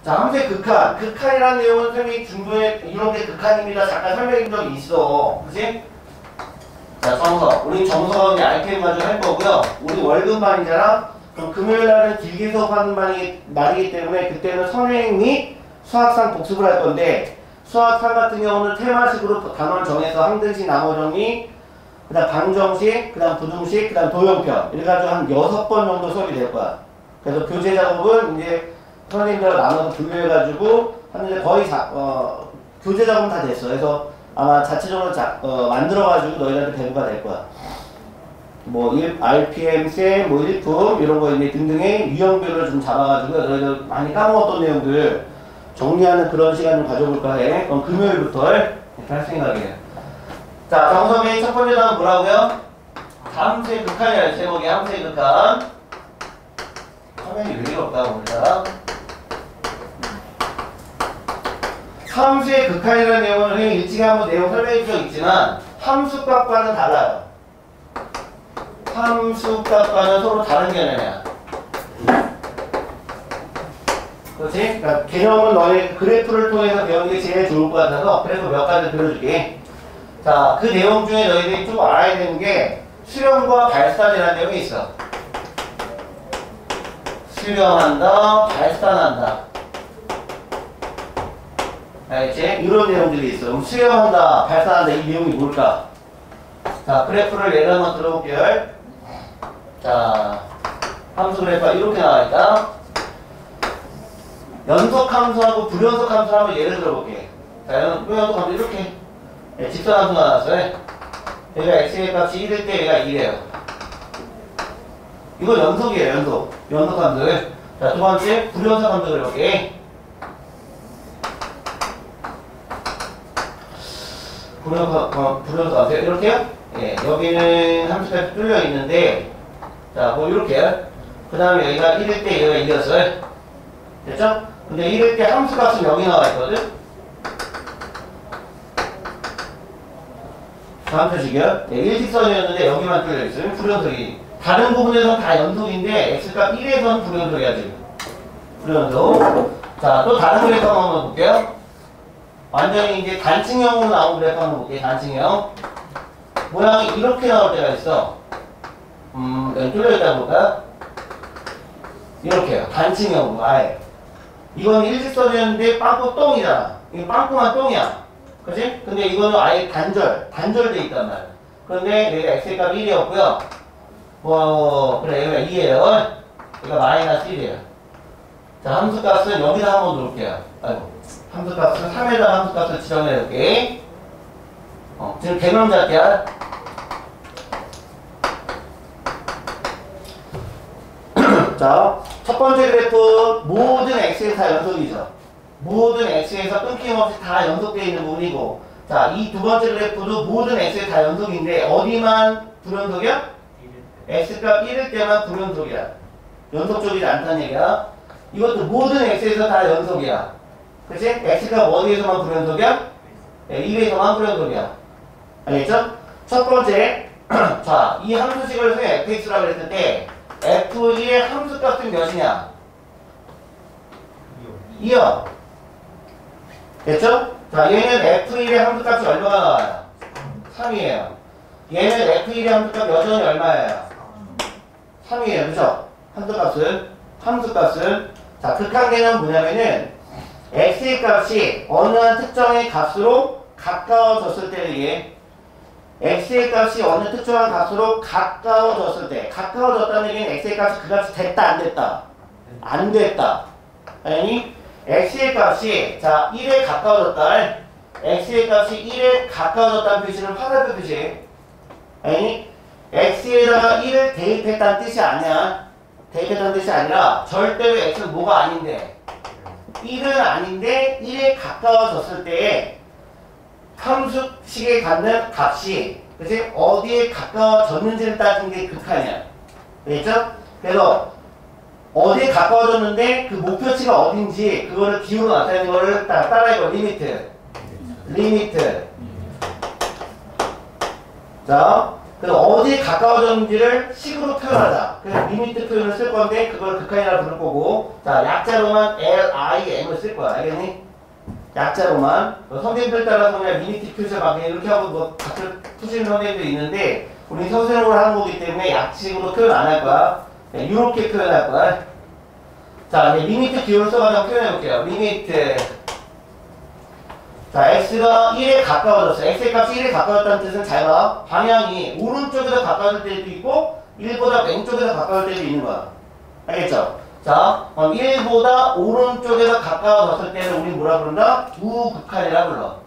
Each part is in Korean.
자, 함수의 극한. 극한이라는 내용은 선생님이 중도에 이런 게 극한입니다. 잠깐 설명해 준 적이 있어. 그치? 자, 정석. 우리 정석은 RPM 가지고 할 거고요. 우리 월급반이잖아? 그럼 금요일 날은 길게 수업하는 말이기 때문에 그때는 선행 및 수학상 복습을 할 건데, 수학상 같은 경우는 테마식으로 단원을 정해서 항등식, 나머정리, 그 다음 방정식, 그 다음 부등식, 그 다음 도형편. 이래가지고 한 6번 정도 수업이 될 거야. 그래서 교재 작업은 이제 선생님들과 나눠서 분류해가지고 하는데 거의 교재 작업은 다 됐어. 그래서 아마 자체적으로 만들어가지고 너희들한테 배부가 될 거야. 뭐 RPM, 셈, 뭐 일품 이런 거 이제 등등의 유형별로 좀 잡아가지고 너희들 많이 까먹었던 내용들 정리하는 그런 시간 좀 가져볼까 해. 그럼 금요일부터 이렇게 할 생각이에요. 자, 정석의 첫 번째 단어 뭐라고요? 함수의 극한이라는 제목이 함수의 극한. 화면이 왜 이렇게 없다 오늘따라. 함수의 극한이라는 내용은 선생님이 일찍이 한번 내용 설명해 준 적 있지만 함수값과는 달라요. 함수값과는 서로 다른 개념이야. 그렇지? 그러니까 개념은 너의 그래프를 통해서 배우는 게 제일 좋을 것 같아서 그래서 몇 가지 들어줄게. 자, 그 내용 중에 너희들이 좀 알아야 되는 게 수렴과 발산이라는 내용이 있어. 수렴한다, 발산한다. 알겠지? 이런 내용들이 있어. 그럼 수렴한다, 발산한다 이 내용이 뭘까? 자, 그래프를 예를 한번 들어볼게요. 자, 함수 그래프가 이렇게 나와있다. 연속 함수하고 불연속 함수 한번 예를 들어볼게. 자, 연속 함수 이렇게 직선 함수가 나왔어요. 얘가 x의 값이 1일 때 얘가 2래요. 이거 연속이에요, 연속. 연속 함수. 자, 두 번째 불연속 함수 그려볼게. 불연속 함수 이렇게요? 예, 여기는 함수가 뚫려 있는데, 자, 뭐 이렇게요. 그 다음에 여기가 1일 때 얘가 2였어요. 됐죠? 근데 1일 때 함수 값은 여기 나와 있거든? 다음 표식이요. 네, 일직선이었는데 여기만 뚫려 있어요. 불연속이. 다른 부분에서는 다 연속인데 x값 1에서는 불연속이야 지금. 불연속. 자, 또 다른 그래프 한번 볼게요. 완전히 이제 단층형으로 나온 그래프 한번 볼게요. 단층형. 모양이 이렇게 나올 때가 있어. 여기 뚫려있다 볼까? 이렇게요. 단층형으로 아예. 이건 일직선이었는데 빵꾸 똥이잖아. 이거 빵꾸만 똥이야. 그치? 근데 이거는 아예 단절돼 있단 말이야. 그런데 여기가 x의 값 1이었고요. 그래, 여기가 2예요. 여기가 마이너스 1이에요. 자, 함수 값은 여기다 한번 놓을게요. 아이고. 함수 값은 3에다 함수 값을 지정해 놓을게. 지금 개념 잡기야. 자, 첫 번째 그래프 모든 x에 다 연속이죠. 모든 x에서 끊김없이 다 연속되어 있는 부분이고, 자, 이 두 번째 그래프도 모든 x에 다 연속인데 어디만 불연속이야? x값 1일 때만 불연속이야. 연속적이지 않다는 얘기야. 이것도 모든 x에서 다 연속이야. 그치? x값 어디에서만 불연속이야? 네, 1에서만 불연속이야. 알겠죠? 첫 번째, 자, 이 함수식을 fx라고 그랬을 때 f1의 함수값은 몇이냐? 2요. 됐죠? 자, 얘는 f1의 함수값이 얼마가 나와요? 3이에요. 얘는 f1의 함수값 여전히 얼마예요? 3이에요. 그죠? 함수값은. 자, 극한 개념은 뭐냐면은 x의 값이 어느 한 특정의 값으로 가까워졌을 때에 x의 값이 어느 특정한 값으로 가까워졌을 때, 가까워졌다는 얘기는 x의 값이 그 값이 됐다 안 됐다? 안 됐다. 아니 x의 값이 자 1에 가까워졌다. x의 값이 1에 가까워졌다는 표시는 화살표 표시. 아니 x에다가 1을 대입했다는 뜻이 아니야. 대입했다는 뜻이 아니라 절대로 x는 뭐가 아닌데 1은 아닌데 1에 가까워졌을 때에 함수식에 갖는 값이 그치? 어디에 가까워졌는지를 따지는 게 극한이야. 알겠죠? 그래서 어디에 가까워졌는데 그 목표치가 어딘지 그거를 기호로 나타내는 거를 따라해봐. 리미트. 자, 그 그래서 어디에 가까워졌는지를 식으로 표현하자. 그래서 리미트 표현을 쓸 건데 그걸 극한이라 부를 거고, 자 약자로만 LIM을 쓸 거야. 알겠니? 약자로만. 선생님들 따라서 그냥 리미트 표시를 막 이렇게 하고 뭐 같은 푸시는 선생님들이 있는데 우리 서술형으로 하는 거기 때문에 약식으로 표현 안 할 거야. 이렇게 표현할 거야. 자, 이제 리미트 기호를 써가지고 표현해 볼게요. 리미트. 자, x가 1에 가까워졌어. x의 값이 1에 가까웠다는 뜻은 잘 봐. 방향이 오른쪽에서 가까워질 때도 있고 1보다 왼쪽에서 가까울 때도 있는 거야. 알겠죠? 자, 1보다 오른쪽에서 가까워졌을 때는 우리 뭐라 부른다? 우극한이라 불러.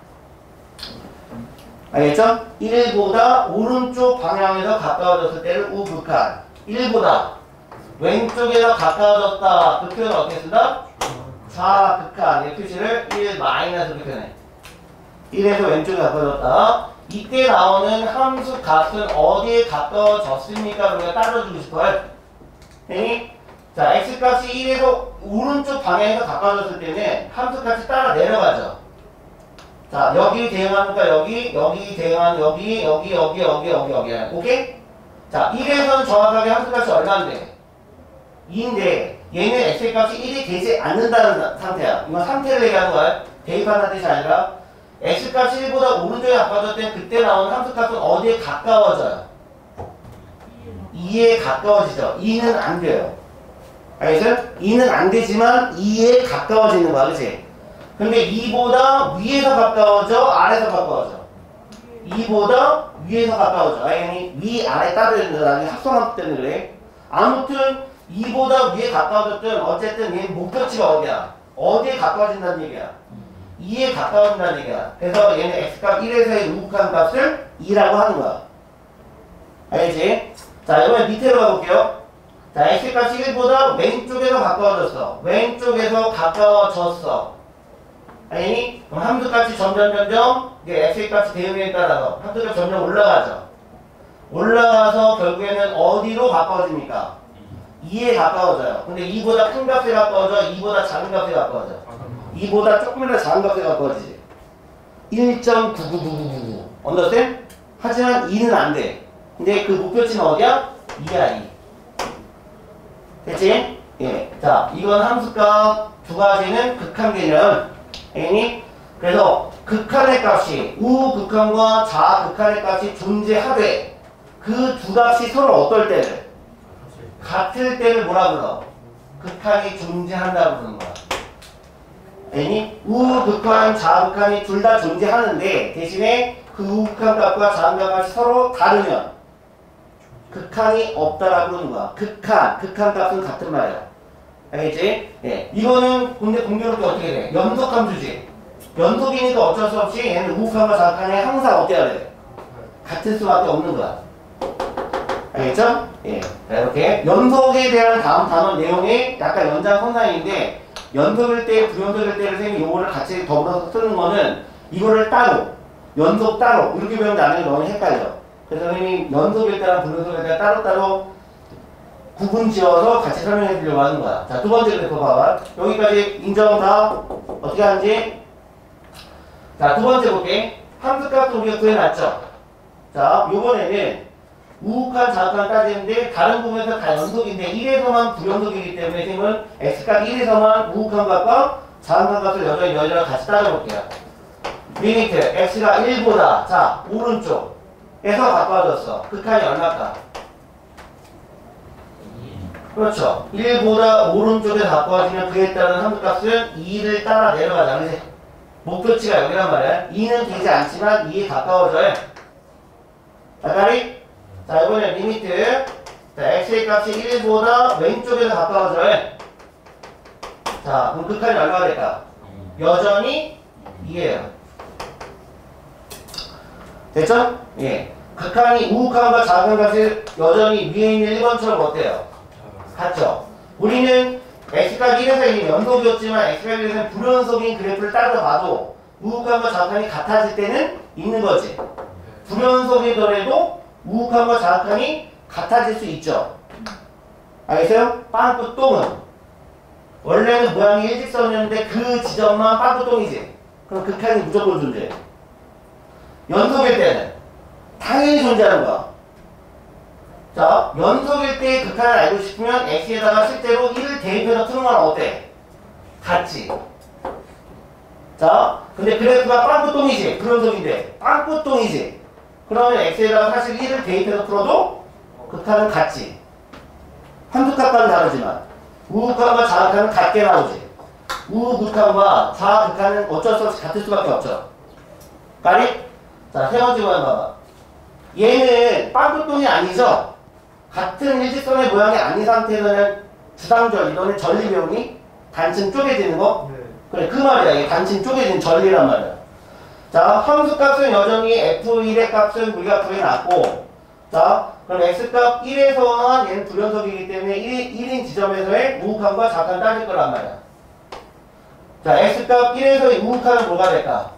알겠죠? 1보다 오른쪽 방향에서 가까워졌을 때를 우극한. 1보다 왼쪽에서 가까워졌다. 그 표현을 어떻게 쓴다? 좌극한. 이 표시를 1 마이너스로 표현해. 1에서 왼쪽에 가까워졌다. 이때 나오는 함수 값은 어디에 가까워졌습니까? 우리가 따져주고 싶어요. 네? 자, x값이 1에서 오른쪽 방향에서 가까워졌을 때는 함수값이 따라 내려가죠. 자, 여기 대응하니까 여기 대응하는 여기. 오케이? 자, 1에서는 정확하게 함수값이 얼마인데? 2인데 얘는 x값이 1이 되지 않는다는 상태야. 이건 상태를 얘기하는 거야. 대입한다는 뜻이 아니라 x값이 1보다 오른쪽에 가까워졌을 때 그때 나오는 함수값은 어디에 가까워져요? 2에 가까워지죠. 2는 안 돼요. 알겠어요? 2는 안 되지만 2에 가까워지는 거야. 그치? 근데 2보다 위에서 가까워져? 아래에서 가까워져? 2보다 위에서 가까워져. 알겠니? 위, 아래 따로 있는 거야. 합성함수 때문에 그래. 아무튼 2보다 위에 가까워졌든 어쨌든 얘는 목표치가 어디야? 어디에 가까워진다는 얘기야? 2에 가까워진다는 얘기야. 그래서 얘는 x값 1에서의 우극한 값을 2라고 하는 거야. 알겠지? 자, 이번엔 밑으로 가볼게요. 자, x값이 1보다 왼쪽에서 가까워졌어. 왼쪽에서 가까워졌어. 아니, 그럼 함수값이 점점 이게 x값이 대응에 따라서 함수값이 점점 올라가죠. 올라가서 결국에는 어디로 가까워집니까? 2에 가까워져요. 근데 2보다 큰 값에 가까워져? 2보다 작은 값에 가까워져? 2보다 조금이라도 작은 값에 가까워지지. 1.99999 언더스탠? 하지만 2는 안 돼. 근데 그 목표치는 어디야? 2야 2. 됐지? 예. 자, 이건 함수값 두 가지는 극한 개념. 알겠니? 그래서 극한의 값이 우극한과 좌극한의 값이 존재하되 그 두 값이 서로 어떨 때를? 같을 때를 뭐라 불러? 극한이 존재한다고 부르는 거야. 알겠니? 우극한, 좌극한이 둘 다 존재하는데 대신에 그 우극한 값과 좌극한 값이 서로 다르면 극한이 없다라고 부르는 거야. 극한 값은 같은 말이야. 알겠지? 예. 이거는 근데 공교롭게 어떻게 돼? 연속함수지. 연속이니까 어쩔 수 없이 얘는 우극한과 좌극한이 항상 어때야 돼? 같을 수밖에 없는 거야. 알겠죠? 예. 자, 이렇게 연속에 대한 다음 단어 내용이 약간 연장선상인데 연속일 때, 부연속일 때를 선생님이 요거를 같이 더불어서 쓰는 거는 이거를 따로, 연속 따로 이렇게 배우면 나중에 너무 헷갈려. 그래서 선생님이 연속일 때랑 부연속일 때 따로따로 구분 지어서 같이 설명해 주려고 하는 거야. 자, 두 번째 그래프 봐봐. 여기까지 인정 다 어떻게 하는지. 자, 두 번째 볼게. 함수값도 우리가 구해놨죠. 자, 요번에는 우극한, 좌극한 따지는데 다른 부분에서 다 연속인데 1에서만 부연속이기 때문에 선생님은 x값 1에서만 우극한 값과 좌극한 값을 여전히 같이 따져볼게요. 리미트 x가 1보다 자 오른쪽에서 가까워졌어. 극한이 얼마일까? 그렇죠. 1보다 오른쪽에 가까워지면 그에 따른 함수값은 2를 따라 내려가자. 그치? 목표치가 여기란 말이야. 2는 되지 않지만 2에 가까워져요. 아까리? 자, 이번에 리미트. 자, x의 값이 1보다 왼쪽에서 가까워져요. 자, 그럼 극한이 얼마가 될까? 여전히 2예요. 됐죠? 예. 극한이 우극한과 좌극한 값이 여전히 위에 있는 1번처럼 어때요? 같죠? 우리는 x값 1에서 1이 연속이었지만 x값 1에서는 불연속인 그래프를 따져봐도 우극한과 좌극한이 같아질 때는 있는 거지. 불연속이더라도 우극한과 좌극한이 같아질 수 있죠. 알겠어요? 빵꾸똥은 원래는 모양이 일직선이었는데 그 지점만 빵꾸똥이지. 그럼 극한이 무조건 존재해. 연속일 때는 당연히 존재하는 거야. 자, 연속일 때의 극한을 알고 싶으면 x에다가 실제로 1을 대입해서 푸는 건 어때? 같지. 자, 근데 그래프가 빵꾸똥이지. 불연속인데 빵꾸똥이지. 그러면 x에다가 사실 1을 대입해서 풀어도 극한은 같지. 함수값과는 다르지만 우극한과 좌극한은 같게 나오지. 우극한과 좌극한은 어쩔 수 없이 같을 수밖에 없죠. 까리? 자, 세 번째 모양 봐봐. 얘는 빵꾸똥이 아니죠? 같은 일직선의 모양이 아닌 상태에서는 주상절리, 너는 전리 배우니? 단층 쪼개지는 거? 네. 그래, 그 말이야. 이게 단층 쪼개지는 전리란 말이야. 자, 함수값은 여전히 f1의 값은 우리가 구해놨고, 자, 그럼 x값 1에서만 얘는 불연속이기 때문에 1인 지점에서의 우극한과 좌극한 따질 거란 말이야. 자, x값 1에서의 우극한은 뭐가 될까?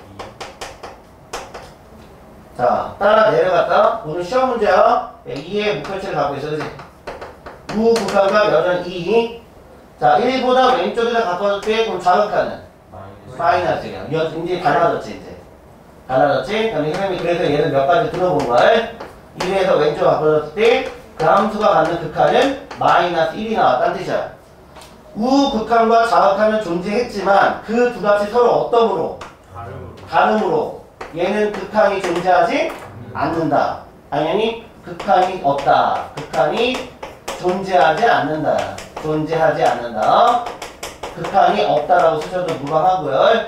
자, 따라 내려갔다. 오늘 시험 문제야. 2의 목표치를 갖고 있어, 그치? 우극한과 여전히 2. 자, 1보다 왼쪽에다 가까워질 때, 그럼 좌극한은? 마이너스야. 이제 달라졌지, 이제. 달라졌지? 그럼 선생님이 그래서 얘를 몇 가지 들어본 걸. 1에서 왼쪽 가까워졌을 때, 그 함수가 갖는 극한은 마이너스 1이 나왔다는 뜻이야. 우극한과 좌극한은 존재했지만, 그 두 값이 서로 어떠므로? 다름으로. 얘는 극한이 존재하지 않는다. 당연히 극한이 없다. 극한이 존재하지 않는다. 존재하지 않는다. 극한이 없다라고 쓰셔도 무방하고요.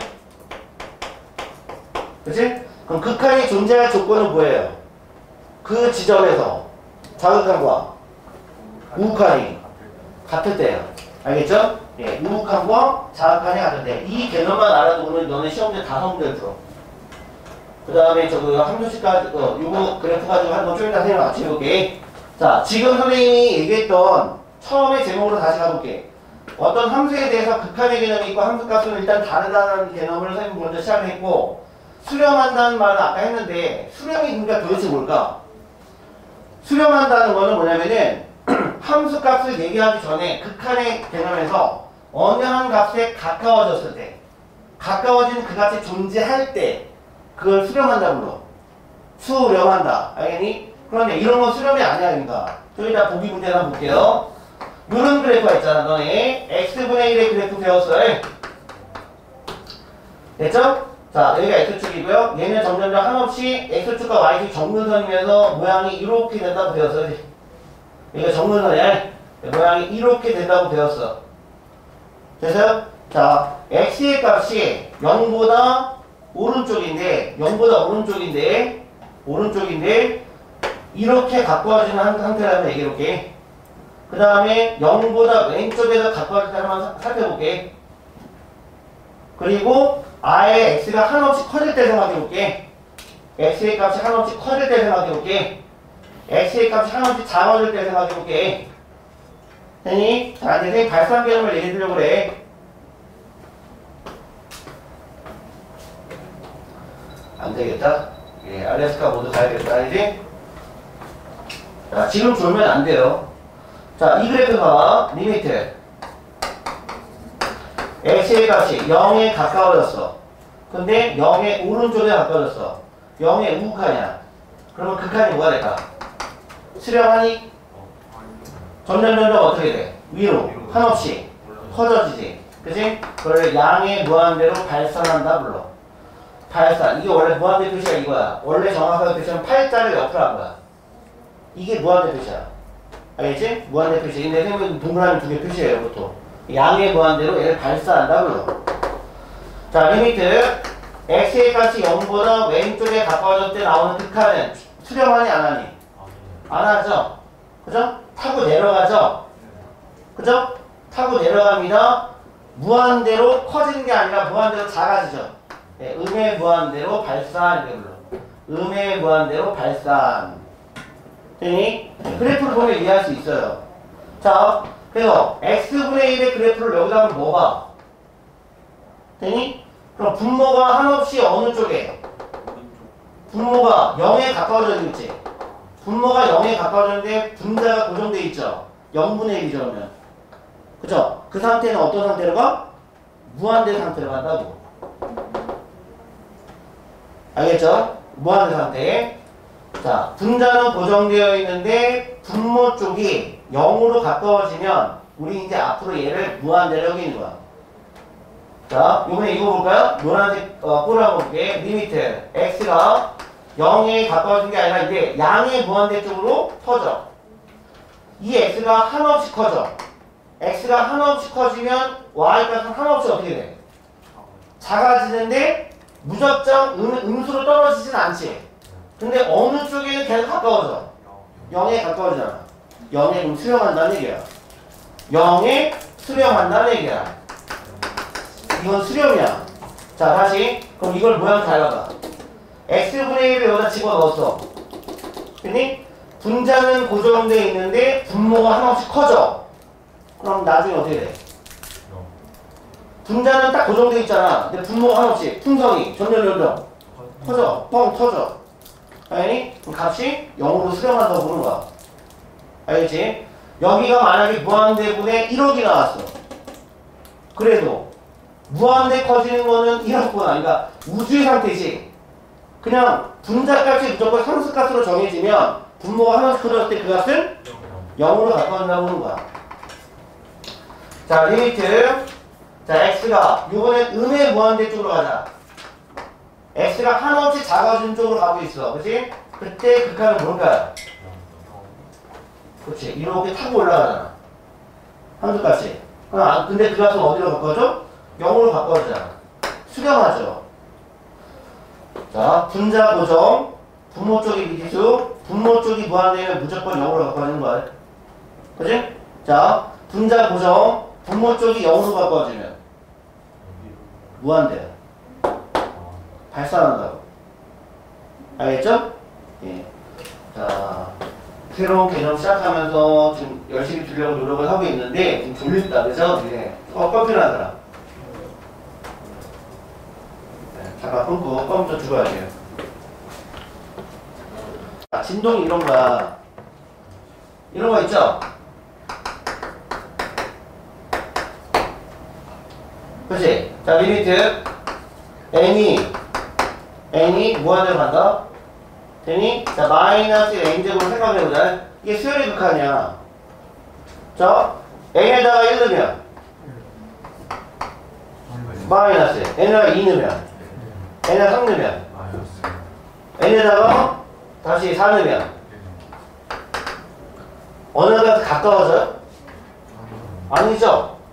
그치? 그럼 극한이 존재할 조건은 뭐예요? 그 지점에서 좌극한과 우극한이 같을 때예요. 알겠죠? 예, 우극한과 좌극한이 같을 때. 이 개념만 알아도 오늘 너네 시험제 5문제를 풀어. 그 다음에 저거 함수식까지, 요거 그래프 가지고 한 번 좀 이따 선생님 같이 해볼게. 자, 지금 선생님이 얘기했던 처음에 제목으로 다시 가볼게. 어떤 함수에 대해서 극한의 개념이 있고 함수값은 일단 다르다는 개념을 선생님 먼저 시작을 했고, 수렴한다는 말은 아까 했는데, 수렴이 그러니까 도대체 뭘까? 수렴한다는 거는 뭐냐면은, 함수값을 얘기하기 전에 극한의 개념에서 어느 한 값에 가까워졌을 때, 가까워진 그 값이 존재할 때, 그걸 수렴한다 불러. 수렴한다. 알겠니? 그런데 이런 건 수렴이 아니야, 그러니까. 좀 이따 보기 문제 한번 볼게요. 요런 그래프가 있잖아, 너네. x분의 1의 그래프 배웠어. 됐죠? 자, 여기가 x축이고요. 얘는 점점점 한없이 x축과 y축 정근선이면서 모양이 이렇게 된다고 배웠어. 이거 정근선이야. 모양이 이렇게 된다고 배웠어. 됐어요? 자, x의 값이 0보다 오른쪽인데, 0보다 오른쪽인데, 이렇게 가까워지는 상태라면 얘기해볼게. 그 다음에 0보다 왼쪽에서 가까워질 때 한번 살펴볼게. 그리고 아예 x가 한없이 커질 때 생각해볼게. x의 값이 한없이 커질 때 생각해볼게. x의 값이 한없이 작아질 때 생각해볼게. 됐니? 자, 이제 선생님 발산 개념을 얘기해 주려고 그래. 안 되겠다. 예, 알래스카 모두 가야겠다. 알지? 자, 지금 졸면 안 돼요. 자, 이 그래프 봐봐. 리미트. x의 값이 0에 가까워졌어. 근데 0의 오른쪽에 가까워졌어. 0의 우극하냐? 그러면 극한이 뭐가 될까? 수렴하니? 점점 어떻게 돼? 위로. 한없이 커져지지. 그치? 그걸 양의 무한대로 발산한다 불러. 발산. 이게 원래 무한대 표시가 이거야. 원래 정확하게 표시는 팔자를 옆으로 한 거야. 이게 무한대 표시야. 알겠지? 무한대 표시. 근데 선생님은 동그라미 2개 표시해요, 보통. 양의 무한대로 얘를 발산한다 불러. 자, 리미트. x의 값이 0보다 왼쪽에 가까워질 때 나오는 극한은 수렴하니 안 하니? 안 하죠? 그죠? 타고 내려가죠? 그죠? 타고 내려갑니다. 무한대로 커지는 게 아니라 무한대로 작아지죠. 네, 음의 무한대로 발산, 이렇게 불러. 음의 무한대로 발산. 되니? 그래프를 보면 이해할 수 있어요. 자, 그래서 x분의 1의 그래프를 여기다 하면 뭐 봐? 되니? 그럼 분모가 한없이 어느 쪽에? 분모가 0에 가까워져 있지. 분모가 0에 가까워졌는데 분자가 고정되어 있죠. 0분의 1이죠, 그러면. 그죠? 그 상태는 어떤 상태로 가? 무한대 상태로 간다고. 알겠죠? 무한대 상태. 자, 분자는 고정되어 있는데 분모 쪽이 0으로 가까워지면 우리 이제 앞으로 얘를 무한대로 여기는 거야. 자, 이번에 이거 볼까요? 노란색 꼬라 볼게. 리미트 x가 0에 가까워진 게 아니라 이제 양의 무한대 쪽으로 퍼져. 이 x가 한없이 커져. x가 한없이 커지면 y값은 한없이 어떻게 돼? 작아지는데 무작정 음수로 떨어지진 않지. 근데 어느 쪽에는 계속 가까워져? 0에 가까워지잖아. 0에 그럼 수렴한다는 얘기야. 0에 수렴한다는 얘기야. 이건 수렴이야. 자, 다시. 그럼 이걸 모양 잘 봐봐. x분의 1을 여기다 집어넣었어. 그니 분자는 고정되어 있는데 분모가 한없이 커져. 그럼 나중에 어떻게 돼? 분자는 딱 고정되어 있잖아. 근데 분모가 한없이 풍성이 점점 커져. 뻥 터져. 알겠니? 그럼 값이 0으로 수렴한다고 보는 거야. 알겠지? 여기가 만약에 무한대분의 1억이 나왔어. 그래도 무한대 커지는 거는 1억보다 그러니까 우주의 상태지. 그냥 분자값이 무조건 상수값으로 정해지면 분모가 하나씩 커졌을 때 그 값은 0으로 가까워진다고 보는 거야. 자, 리미트. 자, x가 이번엔 음의 무한대 쪽으로 가자. x가 한없이 작아진 쪽으로 가고 있어. 그치? 그때 극한은 뭘까요? 그치? 이렇게 타고 올라가잖아. 함수값이. 근데 그 값은 어디로 바꿔줘? 0으로 바꿔주잖아. 수렴하죠. 자, 분자 고정, 분모 쪽이 미지수, 분모 쪽이 무한대면 무조건 0으로 바꿔주는 거야. 그치? 자, 분자 고정, 분모 쪽이 0으로 바꿔주면 무한대야. 발산한다고. 알겠죠? 예. 자, 새로운 개념 시작하면서 지금 열심히 들으려고 노력을 하고 있는데 좀 졸립다. 그래서 이제 껌필하더라. 잠깐 끊고 껌 죽어야 돼요. 자, 진동이 이런 거야. 이런 거 있죠? 그치? 자, 리미트 n이 무한대로 간다. 되니? 자, 마이너스 n제곱을 생각해보자. 이게 수열의 극한이야. 자, n에다가 1 넣으면 마이너스, n에다가 2 넣으면 n에다가 3 넣으면 n에다가 다시 4 넣으면 어느가 가까워져요? 아니죠?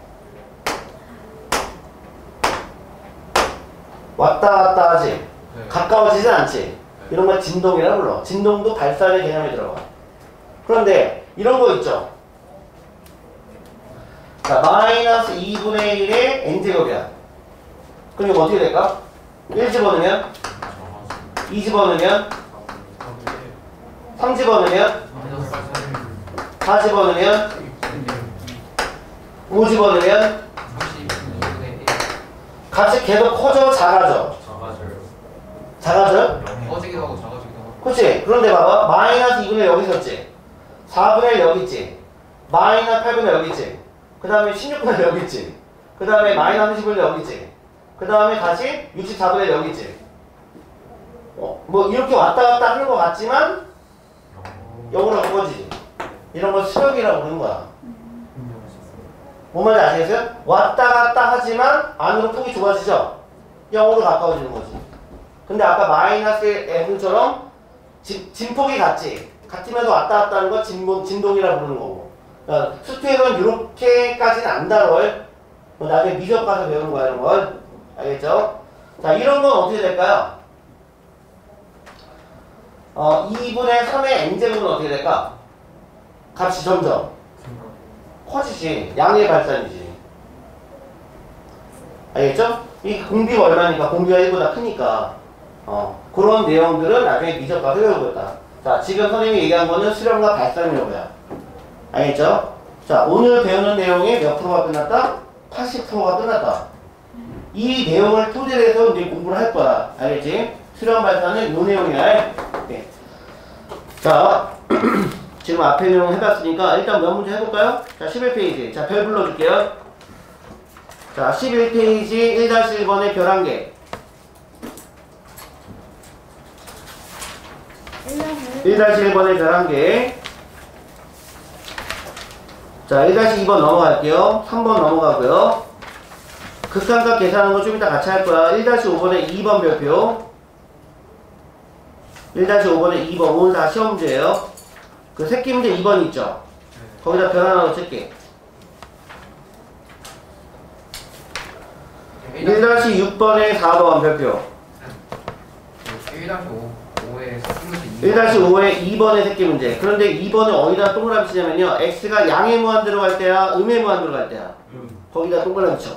왔다 갔다 하지? 가까워지진 않지? 이런 걸 진동이라 불러. 진동도 발산의 개념에 들어가. 그런데 이런 거 있죠? 자, 마이너스 2분의 1의 n제곱이야. 그럼 이거 어떻게 될까? 1 집어넣으면 2 집어넣으면 3 집어넣으면 4 집어넣으면 5 집어넣으면 같이 계속 커져 작아져? 작아져요? 커지기도 하고 작아지기도 하고. 그치? 그런데 봐봐. 마이너스 2분의 여기 있었지? 4분의 1 여기 있지? 마이너스 8분의 여기 있지? 그 다음에 16분의 여기 있지? 그 다음에 마이너스 30분의 여기 있지? 그 다음에 다시 64분의 여기 있지? 뭐 이렇게 왔다 갔다 하는 것 같지만 0으로 바꿔지지. 이런 걸 수렴이라고 부르는 거야. 뭔 말인지 아시겠어요? 왔다 갔다 하지만 안으로 폭이 좁아지죠? 0으로 가까워지는 거지. 근데 아까 마이너스 F처럼 진폭이 같지? 같으면서 왔다 갔다 하는 거 진동이라고 부르는 거고. 그러니까 수투에서는 이렇게까지는 안 다뤄요. 나중에 미적 가서 배우는 거야, 이런 걸. 알겠죠? 자, 이런 건 어떻게 될까요? 2분의 3의 n제곱은 어떻게 될까? 값이 점점 커지지. 양의 발산이지. 알겠죠? 이 공비가 얼마니까? 공비가 1보다 크니까. 그런 내용들은 나중에 미적과 배워보겠다. 자, 지금 선생님이 얘기한 거는 수렴과 발산이라고요. 알겠죠? 자, 오늘 배우는 내용이 몇 프로가 끝났다? 80%가 끝났다. 이 내용을 토대로 해서 이제 공부를 할 거야. 알겠지? 수렴 발산은 요 내용이야. 네. 자, 지금 앞에 내용 해봤으니까 일단 몇 문제 해볼까요? 자, 11페이지. 자, 별 불러줄게요. 자, 11페이지 1-1번의 별 한 개. 1 1-1번의 별 1개. 자, 1-2번 넘어갈게요. 3번 넘어가고요. 극한값 계산하는 거 좀 이따 같이 할 거야. 1-5번의 2번 별표. 1-5번의 2번. 오늘 다 시험 문제예요. 그 새끼 문제 2번 있죠? 거기다 별 하나 넣을게. 1-6번의 4번 별표. 1-5의 2번의 새끼 문제. 그런데 2번을 어디다 동그라미 치냐면요. x가 양의 무한 들어갈 때야, 음의 무한 들어갈 때야. 거기다 동그라미 쳐.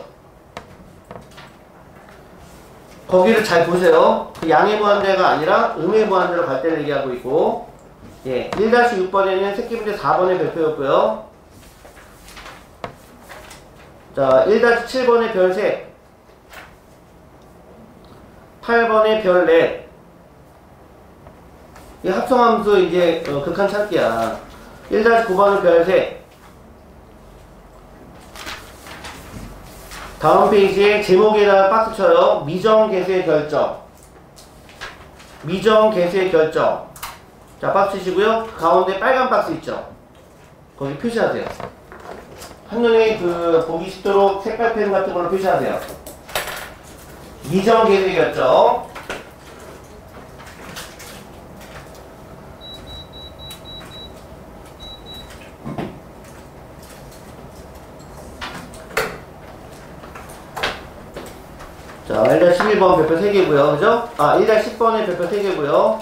거기를 잘 보세요. 그 양의 무한대가 아니라 음의 무한대로 갈 때를 얘기하고 있고, 예, 1-6번에는 새끼 문제 4번의 별표였고요. 자, 1-7번의 별 3, 8번의 별 4. 이 합성함수 이제 극한 찾기야. 1-9번의 별 3. 다음 페이지에 제목에다가 박스 쳐요. 미정 개수의 결정. 미정 개수의 결정. 자, 박스 치시고요. 가운데 빨간 박스 있죠? 거기 표시하세요. 한눈에 그 보기 쉽도록 색깔펜 같은 걸로 표시하세요. 미정 개수의 결정. 자, 1-11번 별표 3개고요. 그죠? 아, 1-10번의 별표 3개고요.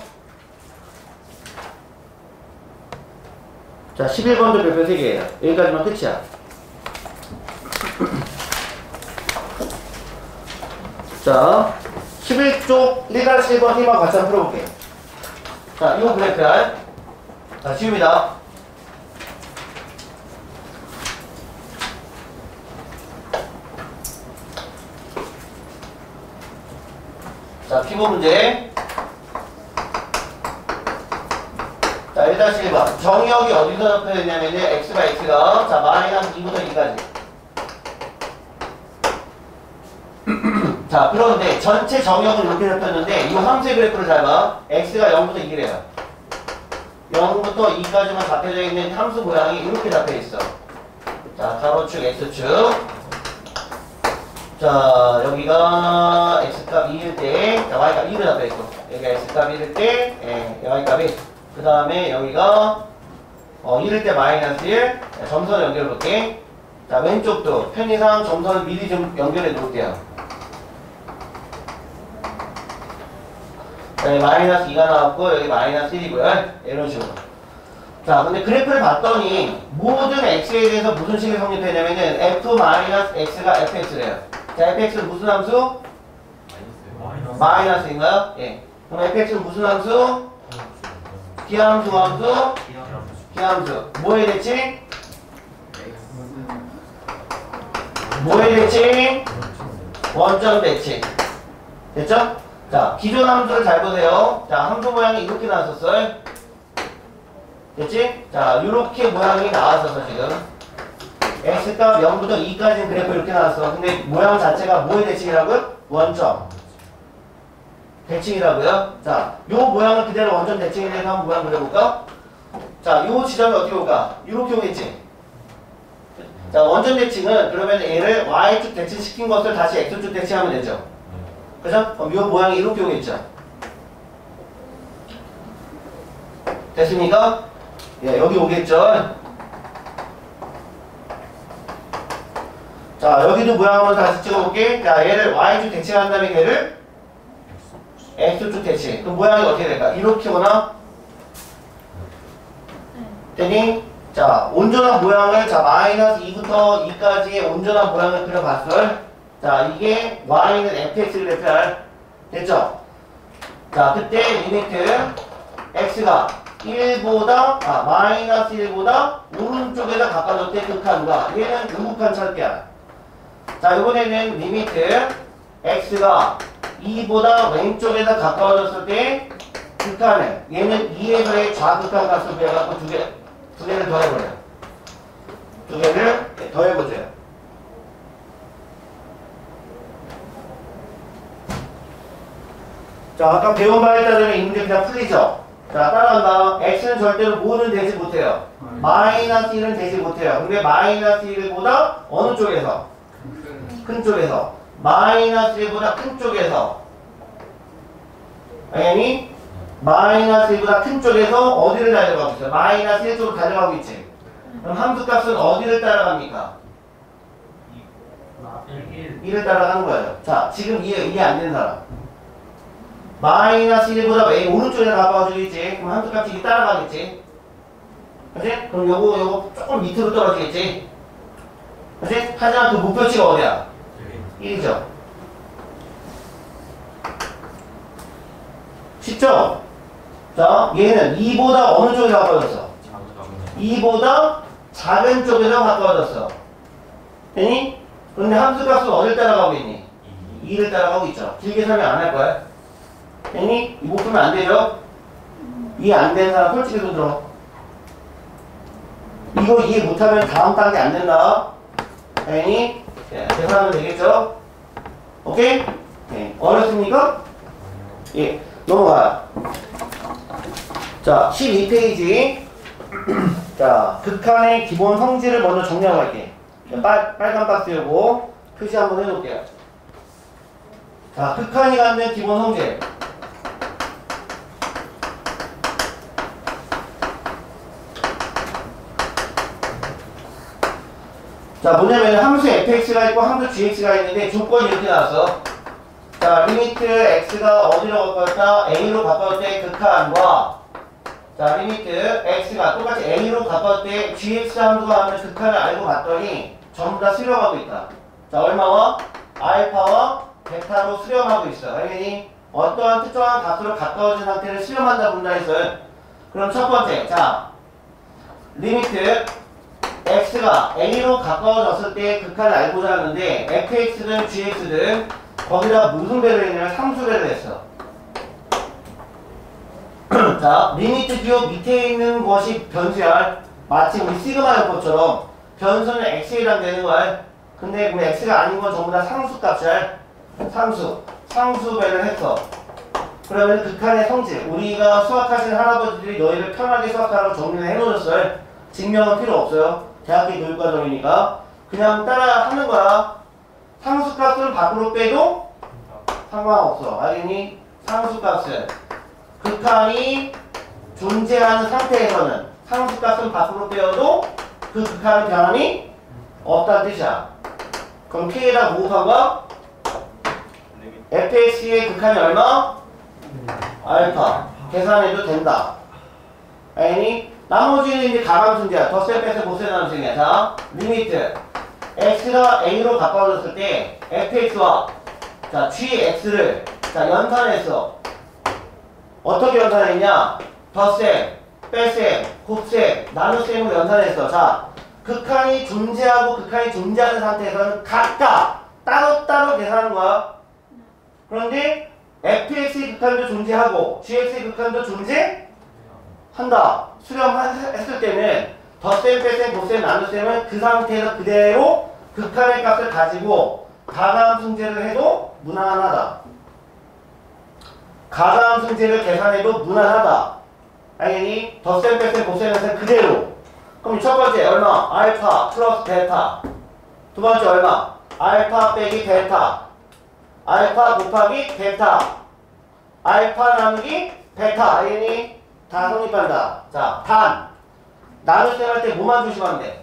자, 11번도 별표 3개예요. 여기까지만 끝이야. 자, 11쪽 1-1번 힘만 같이 한번 풀어볼게요. 자, 이거 그래프야. 자, 지웁니다. 자, 피부 문제. 자, 1-1번. 정의역이 어디서 잡혀있냐면요. x가 x가. 자, 마이너스 2부터 2까지. 자, 그런데 전체 정의역은 이렇게 잡혔는데, 이 함수의 그래프를 잘 봐. x가 0부터 2래요. 0부터 2까지만 잡혀져 있는 함수 모양이 이렇게 잡혀있어. 자, 가로축, x축. 자, 여기가 x값 2일 때, 자, y값 2를 잡혀있고, 여기가 x값 1일 때, 예, y값이, 그 다음에 여기가 1일 때 마이너스 1, 점선을 연결해 볼게. 자, 왼쪽도 편의상 점선을 미리 좀 연결해 놓을게요. 자, 여기 마이너스 2가 나왔고, 여기 마이너스 1이고요. 이런 식으로. 자, 근데 그래프를 봤더니, 모든 x에 대해서 무슨 식이 성립되냐면은, f-x가 fx래요. 자, fx는 무슨 함수? 마이너스인가요? 예. 그럼 fx는 무슨 함수? 기함수, 함수? 기함수. 뭐에 대칭? 뭐에 대칭? 원점 대칭. 됐죠? 자, 기존 함수를 잘 보세요. 자, 함수 모양이 이렇게 나왔었어요. 됐지? 자, 이렇게 모양이 나왔었어, 지금. x값 0부터 2까지는 그래프 이렇게 나왔어. 근데 모양 자체가 뭐의 대칭이라고요? 원점 대칭이라고요. 자, 요 모양을 그대로 원점 대칭에 대해서 한번 모양 그려볼까? 자, 요 지점이 어떻게 올까? 이렇게 오겠지? 자, 원점 대칭은 그러면 얘를 y축 대칭시킨 것을 다시 x축 대칭하면 되죠. 그죠? 그럼 요 모양이 이렇게 오겠죠? 됐습니까? 예, 여기 오겠죠? 자, 여기도 모양 한번 다시 찍어볼게. 자, 얘를 y축 대칭한 다음에 얘를 x축 대칭. 그럼 모양이 어떻게 될까? 이렇게 오나? 되니? 자, 온전한 모양을, 자, 마이너스 2부터 2까지의 온전한 모양을 그려봤어요. 자, 이게 y는 fx 그래프야. 됐죠? 자, 그때 리미트 x가 1보다, 마이너스 1보다 오른쪽에다 가까워질 때 극한과 얘는 음극한 찾기야. 자, 이번에는 리미트 x가 2보다 왼쪽에다 가까워졌을 때 극한을, 얘는 2에서의 좌극한 값을 구해갖고 두 개를 더해버려요. 두 개를 더해보세요. 자, 아까 배운 바에 따르면 이 문제 그냥 풀리죠? 자, 따라간다. x는 절대로 뭐는 되지 못해요. 마이너스 1은 되지 못해요. 근데 마이너스 1보다 어느 쪽에서? 큰 쪽에서. 마이너스 1보다 큰 쪽에서. 아니? 마이너스 1보다 큰 쪽에서 어디를 달려가고 있어요? 마이너스 1 쪽으로 달려가고 있지. 그럼 함수값은 어디를 따라갑니까? 1을 따라가는 거예요. 자, 지금 이해 안 되는 사람. 마이너스 1보다 A 오른쪽에 가까워지겠지. 그럼 함수값이 이게 따라가겠지. 그치? 그럼 요거 조금 밑으로 떨어지겠지. 그치? 하지만 그 목표치가 어디야? 1이죠. 쉽죠? 자, 얘는 2보다 어느 쪽에 가까워졌어? 2보다 작은 쪽에서 가까워졌어. 되니? 그런데 함수값은 어딜 따라가고 있니? 2를 따라가고 있죠. 길게 설명 안 할 거야. 되니? 이 못 풀면 안 되죠? 이해 안 되는 사람 솔직히 손 들어. 이거 이해 못하면 다음 단계 안 된다. 되니? 예, 계산하면 되겠죠? 오케이? 네. 어렵습니까? 예, 넘어가요. 자, 12페이지. 자, 극한의 기본 성질을 먼저 정리하고 갈게. 빨간 박스 요거 표시 한번 해놓을게요. 자, 극한이 갖는 기본 성질. 자, 뭐냐면 함수 fx가 있고 함수 gx가 있는데 조건이 이렇게 나왔어. 자, 리미트 x가 어디로 가까웠다? a로 가까울 때 극한과 자, 리미트 x가 똑같이 a로 가까울 때 gx 함수가 하는 극한을 알고 봤더니 전부 다 수렴하고 있다. 자, 얼마와? 알파와 베타로 수렴하고 있어. 당연히 어떠한 특정한 값으로 가까워진 상태를 수렴한다 본다 했어요. 그럼 첫 번째, 자, 리미트 x가 a로 가까워졌을 때 극한을 알고자 하는데 fx든 gx든 거기다 무슨 배를 했냐면 상수배를 했어. 자, 리미트 기호 밑에 있는 것이 변수야. 마치 우리 시그마 요법처럼 변수는 x에 해당되는 거야. 근데 그 x가 아닌 건 전부 다 상수값이야. 상수배를 했어. 그러면 극한의 성질, 우리가 수학하신 할아버지들이 너희를 편하게 수학하라고 정리를 해놓으셨어요. 증명은 필요 없어요. 대학교 교육과정이니까 그냥 따라 하는 거야. 상수값은 밖으로 빼도 상관없어. 알겠니? 상수값은 극한이 존재하는 상태에서는 상수값은 밖으로 빼어도 그 극한의 변함이 없다는 뜻이야. 그럼 K에다 곱하고 fx의 극한이 얼마? 알파. 계산해도 된다. 알겠니? 나머지는 이제 가감순제야. 덧셈 빼셈 보셈 나눗셈이야. 자, 리미트 x가 a로 가까워졌을 때 fx와 자 gx를 자 연산했어. 어떻게 연산했냐? 덧셈, 빼셈, 곱셈, 나눗셈으로 연산했어. 자, 극한이 존재하고 극한이 존재하는 상태에서는 각각 따로따로 계산하는 거야. 그런데 fx의 극한도 존재하고 gx의 극한도 존재한다. 수렴했을 때는 덧셈, 빼셈, 곱셈, 나눗셈은 그 상태에서 그대로 극한의 값을 가지고 가감승제를 해도 무난하다. 가감승제를 계산해도 무난하다. 알겠니? 덧셈, 빼셈, 곱셈은 그대로. 그럼 첫 번째 얼마? 알파 플러스 베타. 두 번째 얼마? 알파 빼기 베타. 알파 곱하기 베타. 알파 나누기 베타. 알겠니? 다 성립한다. 자, 단. 나눗셈 할 때 뭐만 조심하면 돼?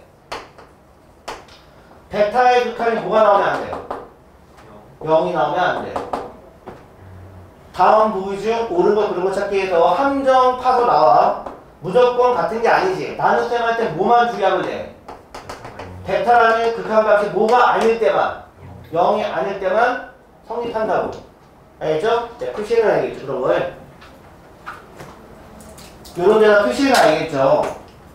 베타의 극한이 뭐가 나오면 안 돼요? 0이 나오면 안 돼요. 다음 부위 중 옳은 거 그런 거 찾기에서 함정 파서 나와. 무조건 같은 게 아니지. 나눗셈 할 때 뭐만 주의하면 돼? 베타라는 극한값이 뭐가 아닐 때만 0이 아닐 때만 성립한다고. 알겠죠? 네, 표시는 알겠죠? 그런 걸. 요런 데다 표시는 알겠죠?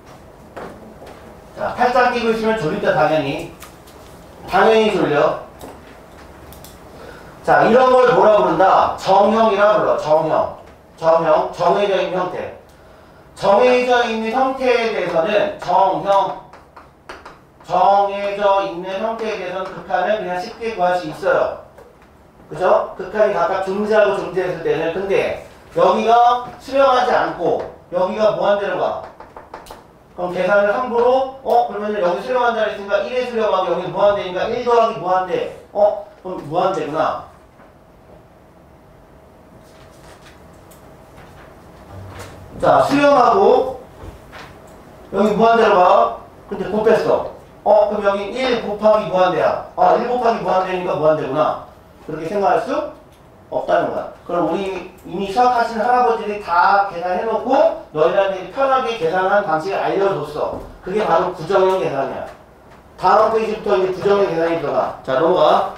자, 팔짱 끼고 있으면 졸립다, 당연히. 당연히 졸려. 자, 이런 걸 뭐라 부른다? 정형이라 불러. 정형. 정해져 있는 형태. 정해져 있는 형태에 대해서는 정해져 있는 형태에 대해서는 극한을 그냥 쉽게 구할 수 있어요. 그죠? 극한이 각각 존재하고 존재했을 때는. 근데 여기가 수렴하지 않고 여기가 무한대로 가. 그럼 계산을 함부로 그러면 여기 수렴한다 그랬으니까 1에 수렴하고 여기 무한대니까 1 더하기 무한대. 그럼 무한대구나. 자, 수렴하고 여기 무한대로 가. 근데 곱했어. 그럼 여기 1 곱하기 무한대야. 1 곱하기 무한대니까 무한대구나. 그렇게 생각할 수 없다는 거야. 그럼 우리 이미 수학하신 할아버지들이 다 계산해놓고 너희들한테 편하게 계산하는 방식을 알려줬어. 그게 바로 부정형 계산이야. 다음 페이지부터 이제 부정형 계산이 들어가. 자, 넘어가.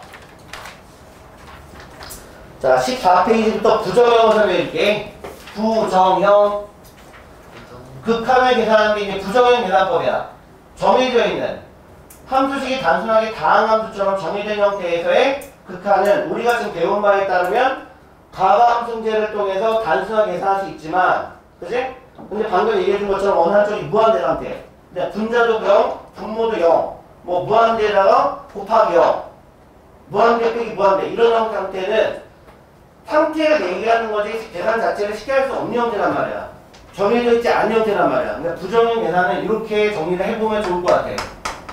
자, 14페이지부터 부정형을 설명해줄게. 부정형. 극한을 계산하는 게 이제 부정형 계산법이야. 정해져 있는 함수식이 단순하게 다항함수처럼 정해진 형태에서의 극한은 우리가 지금 배운 바에 따르면 가감승제를 통해서 단순하게 계산할 수 있지만, 그치? 근데 방금 얘기해준 것처럼 어느 한쪽이 무한대 상태. 근데 분자도 0, 분모도 0, 뭐 무한대에다가 곱하기 0, 무한대 빼기 무한대 이런 형태 상태는 상태를 얘기하는 거지 계산 자체를 쉽게 할 수 없는 형태란 말이야. 정해져 있지 않은 형태란 말이야. 그러니까 부정형 계산은 이렇게 정리를 해보면 좋을 것 같아.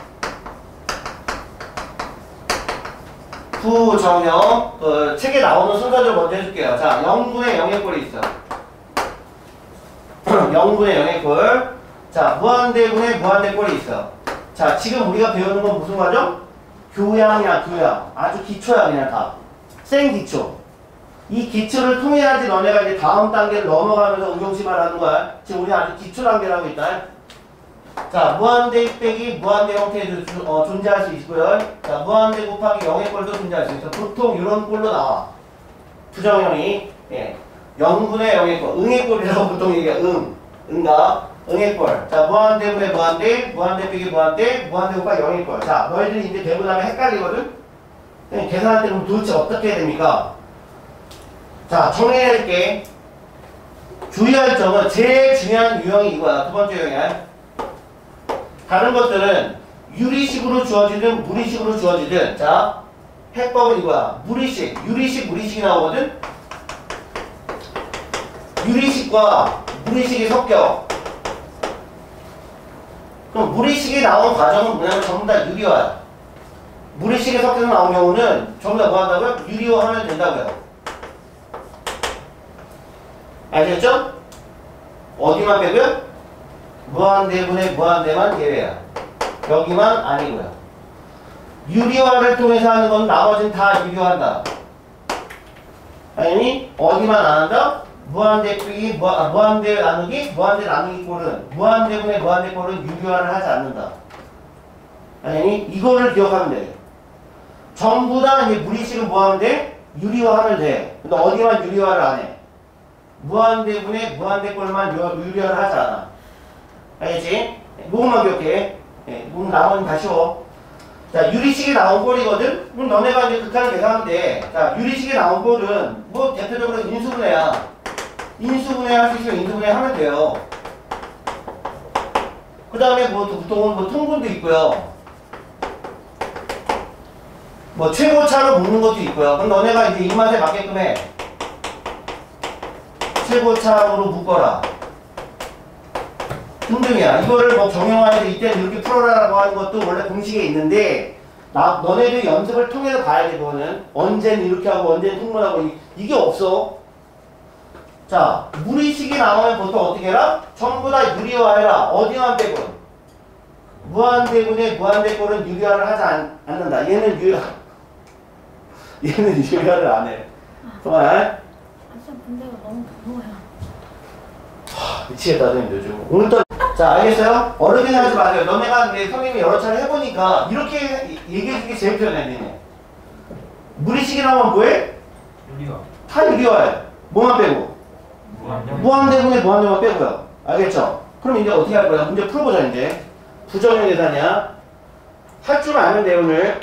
부정형, 책에 나오는 순서대로 먼저 해줄게요. 자, 0분의 0의 꼴이 있어. 0분의 0의 꼴. 자, 무한대분의 무한대 꼴이 있어. 자, 지금 우리가 배우는 건 무슨 과정? 교양이야, 교양. 아주 기초야, 그냥 다. 생 기초. 이 기초를 통해야지 너네가 이제 다음 단계를 넘어가면서 응용심을 하는 거야. 지금 우리 아주 기초 단계라고 있다. 자, 무한대 빼기 무한대 형태도 존재할 수 있고요. 자, 무한대 곱하기 0의 꼴도 존재할 수 있어. 보통 이런 꼴로 나와. 부정형이. 예. 0분의 0의 꼴. 응의 꼴이라고 보통 얘기해. 응가. 응의 꼴. 자, 무한대분의 무한대, 무한대 빼기 무한대, 무한대 곱하기 0의 꼴. 자, 너희들이 이제 배우고 나면 헷갈리거든? 계산할 때 그럼 도대체 어떻게 해야 됩니까? 자, 정리해야 할게. 주의할 점은 제일 중요한 유형이 이거야. 두 번째 유형이야. 다른 것들은 유리식으로 주어지든 무리식으로 주어지든, 자, 해법은 이거야. 무리식, 유리식, 무리식이 나오거든? 유리식과 무리식이 섞여. 그럼 무리식이 나온 과정은 뭐냐면 전부 다 유리화야. 무리식이 섞여서 나온 경우는 전부 다 뭐 한다고요? 유리화하면 된다고요. 아시겠죠? 어디만 빼고요? 무한대분의 무한대만 제외야. 여기만 아니고요. 유리화를 통해서 하는 건 나머지는 다 유리화한다. 당연히 어디만 안 한다? 무한대 빼기 무한대 나누기 꼴은 무한대분의 무한대 꼴은 유리화를 하지 않는다. 당연히 이거를 기억하면 돼. 전부 다 이제 무리식은 뭐 하면 돼? 유리화하면 돼. 근데 어디만 유리화를 안 해? 무한대분의 무한대 꼴만 유리화를 하지 않아. 알겠지? 이것만 기억해. 나머지는 다 쉬워. 자, 유리식이 나온 꼴이거든? 그럼 너네가 이제 극한을 계산하면 돼. 자, 유리식이 나온 꼴은 뭐 대표적으로 인수분해야. 인수분해 할 수 있으면 인수분해 하면 돼요. 그 다음에 뭐 보통은 뭐 통분도 있고요. 뭐 최고차로 묶는 것도 있고요. 그럼 너네가 이제 입맛에 맞게끔 해. 최고차로 묶어라. 등등이야. 이거를 뭐 정형화해서 이때는 이렇게 풀어라라고 하는 것도 원래 공식에 있는데, 너네들 연습을 통해서 봐야 돼, 그거는. 언젠 이렇게 하고, 언젠 통분하고, 이게 없어. 자, 무리식이 나오면 보통 어떻게 해라? 전부 다 유리화해라. 어디만 빼고. 무한대분의 무한대꼴은 유리화를 하지 않는다. 얘는 유리화를 안 해. 정말. 진짜 문제가 너무 무거워요. 미치겠다, 선생님 요즘. 오늘도. 자, 알겠어요? 어렵게 하지 마세요. 너네가 이제 선생님이 여러 차례 해보니까 이렇게 얘기해주는 게 제일 편해, 니네. 무리식이 나오면 뭐해? 유리화. 다 유리화해. 뭐만 빼고? 무한대분의 무한대만 빼고요. 알겠죠? 그럼 이제 어떻게 할 거야? 문제 풀어보자, 이제. 부정형 계산이야. 할 줄 알면 돼, 오늘.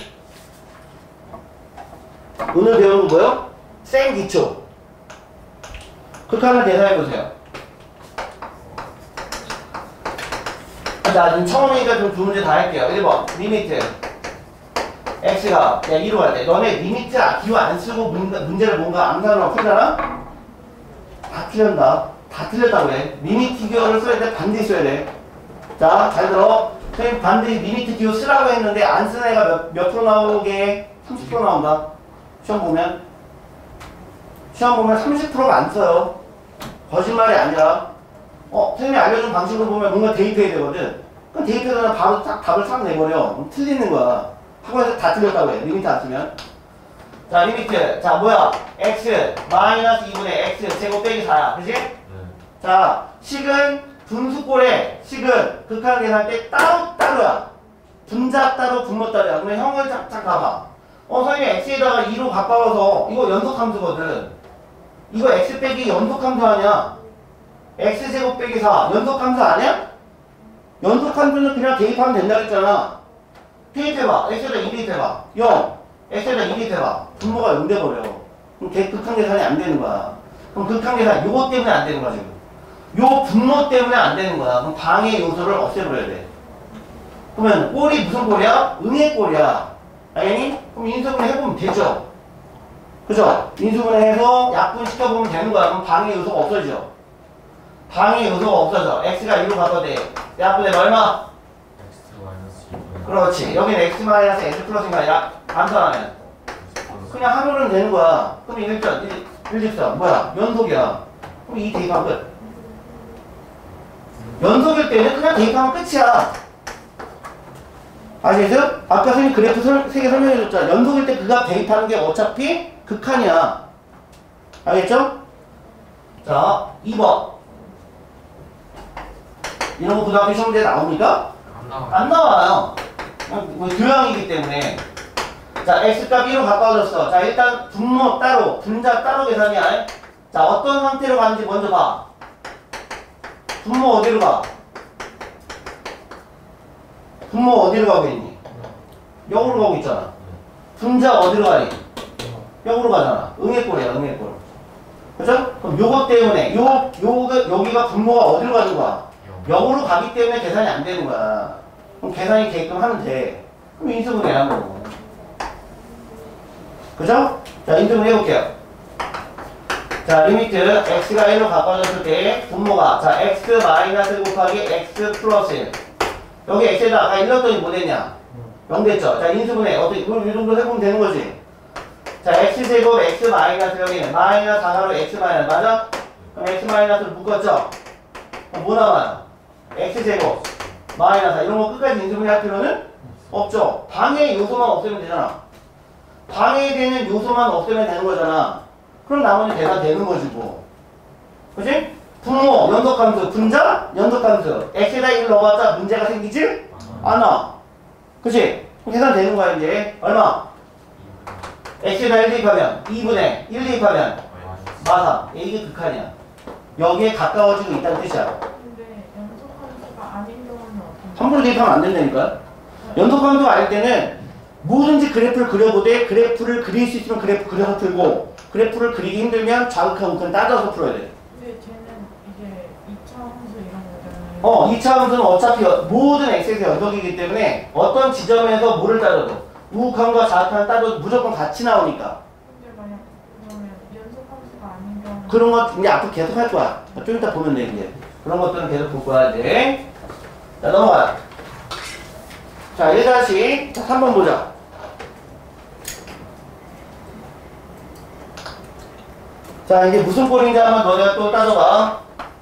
오늘 배우는 거 뭐요? 생 기초. 극한을 계산해보세요. 자, 지금 처음이니까 좀 두 문제 다 할게요. 1번. 리미트. x가 그냥 1로 갈 때. 너네 리미트 기호 안 쓰고 문제를 뭔가 암산으로 풀잖아? 다 틀린다. 다 틀렸다고 해. 리미트 기호를 써야 돼. 반드시 써야 돼. 자, 잘 들어. 선생님 반드시 리미트 기호 쓰라고 했는데 안 쓰는 애가 몇 프로 나오게? 30% 나온다. 시험 보면 30%가 안 써요. 거짓말이 아니라. 선생님이 알려준 방식으로 보면 뭔가 대입해야 되거든. 그럼 대입해서는 바로 딱 답을 싹 내버려. 그럼 틀리는 거야. 학원에서 다 틀렸다고 해. 리미트 안 쓰면. 자, 리미트. 자, 뭐야? x 마이너스 2분의 x 제곱 빼기 4야. 그치? 자, 식은 분수꼴에 식은 극한 계산할 때 따로야. 분자 따로, 분모 따로야. 그러면 형을 쫙 가봐. 선생님 x에다가 2로 바꿔서 이거 연속함수거든. 이거 x 빼기 연속함수 아니야? x제곱 빼기 4 연속함수 아니야? 연속함수는 그냥 대입하면 된다 그랬잖아. 대입해봐. x에다 2 대입해봐. 0. x에다 2 대입해봐. 분모가 0 돼버려. 그럼 극한 계산이 안 되는 거야. 그럼 극한 계산 요거 때문에 안 되는 거야 지금. 요 분모 때문에 안 되는 거야. 그럼 방해 요소를 없애버려야 돼. 그러면 꼴이 무슨 꼴이야? 응의 꼴이야. 알겠니? 그럼 인수분해 해보면 되죠. 그죠? 인수분해 해서 약분시켜보면 되는 거야. 그럼 방해 요소가 없어지죠. 방해 요소가 없어져. x가 2로 바꿔대. 약분해 얼마? 그렇지. 여기는 x 플러스인가 아니라 반사하면 그냥 하면은 되는 거야. 그럼 1집선 뭐야? 연속이야. 그럼 2 대입하면 끝. 연속일 때는 그냥 대입하면 끝이야. 아시겠어요? 아까 선생님 그래프 3개 설명해줬잖아. 연속일 때 그 값 대입하는 게 어차피 극한이야. 알겠죠? 자, 2번. 이런 거 고등학교 시험지에 나옵니까? 안 나와요. 뭐 교양이기 때문에. 자, x값 1로 가까워졌어. 자, 일단 분모 따로, 분자 따로 계산이야. 자, 어떤 상태로 가는지 먼저 봐. 분모 어디로 가? 분모 어디로 가고 있니? 0으로 가고 있잖아. 분자 어디로 가니? 0으로 가잖아. 응의 꼴이야, 응의 꼴. 그죠? 그럼 요거 때문에, 여기가 분모가 어디로 가는 거야? 0으로 가기 때문에 계산이 안 되는 거야. 그럼 계산이 되게끔 하면 돼. 그럼 인수분해 하는 거고. 그죠? 자, 인수분해 해볼게요. 자, 리미트 x가 1로 가까워졌을 때 분모가 자 x 마이너스 곱하기 x 플러스 여기 x에다 아까 1넣었더니 뭐 됐냐? 0 됐죠? 자, 인수분해 어떻게 이 정도 해보면 되는 거지? 자, x제곱 x 마이너스 여기는 마이너스 4로 x 마이너스 맞아? 그럼 x 마이너스를 묶었죠? 그럼 뭐 나와요? x제곱 마이너스 이런 거 끝까지 인수분해 할 필요는 없죠? 방해 요소만 없애면 되잖아. 방해되는 요소만 없애면 되는 거잖아. 그럼 나머지 계산 되는 거지 뭐. 그치? 분모, 연속함수, 분자, 연속함수 x에다 1 넣어봤자 문제가 생기지? 않아. 그치? 그럼 계산 되는 거야 이제. 얼마? x에다 1 대입하면 2분의 1 대입하면 마삼. 이게 극한이야. 여기에 가까워지고 있다는 뜻이야. 근데 연속함수가 아닌 경우는 어떻게? 함부로 대입하면 안 된다니까. 연속함수가 아닐 때는 뭐든지 그래프를 그려보되 그래프를 그릴 수 있으면 그래프 그려서 풀고 그래프를 그리기 힘들면 좌극하고 그냥 따져서 풀어야 돼. 근데 쟤는 이제 2차 함수 이런 거잖아요. 2차 함수는 어차피 모든 x에서 연속이기 때문에 어떤 지점에서 뭐를 따져도 우극함과 좌극함을 따져도 무조건 같이 나오니까. 근데 만약 그러면 연속함수가 아닌 경우는 그런 것 이제 앞으로 계속 할 거야. 좀 이따 보면 돼 이제. 그런 것들은 계속 볼 거야 이제. 자, 넘어가요. 자, 1다시 3번 보자. 자, 이게 무슨 꼴인지 한번 너네가 또 따져봐.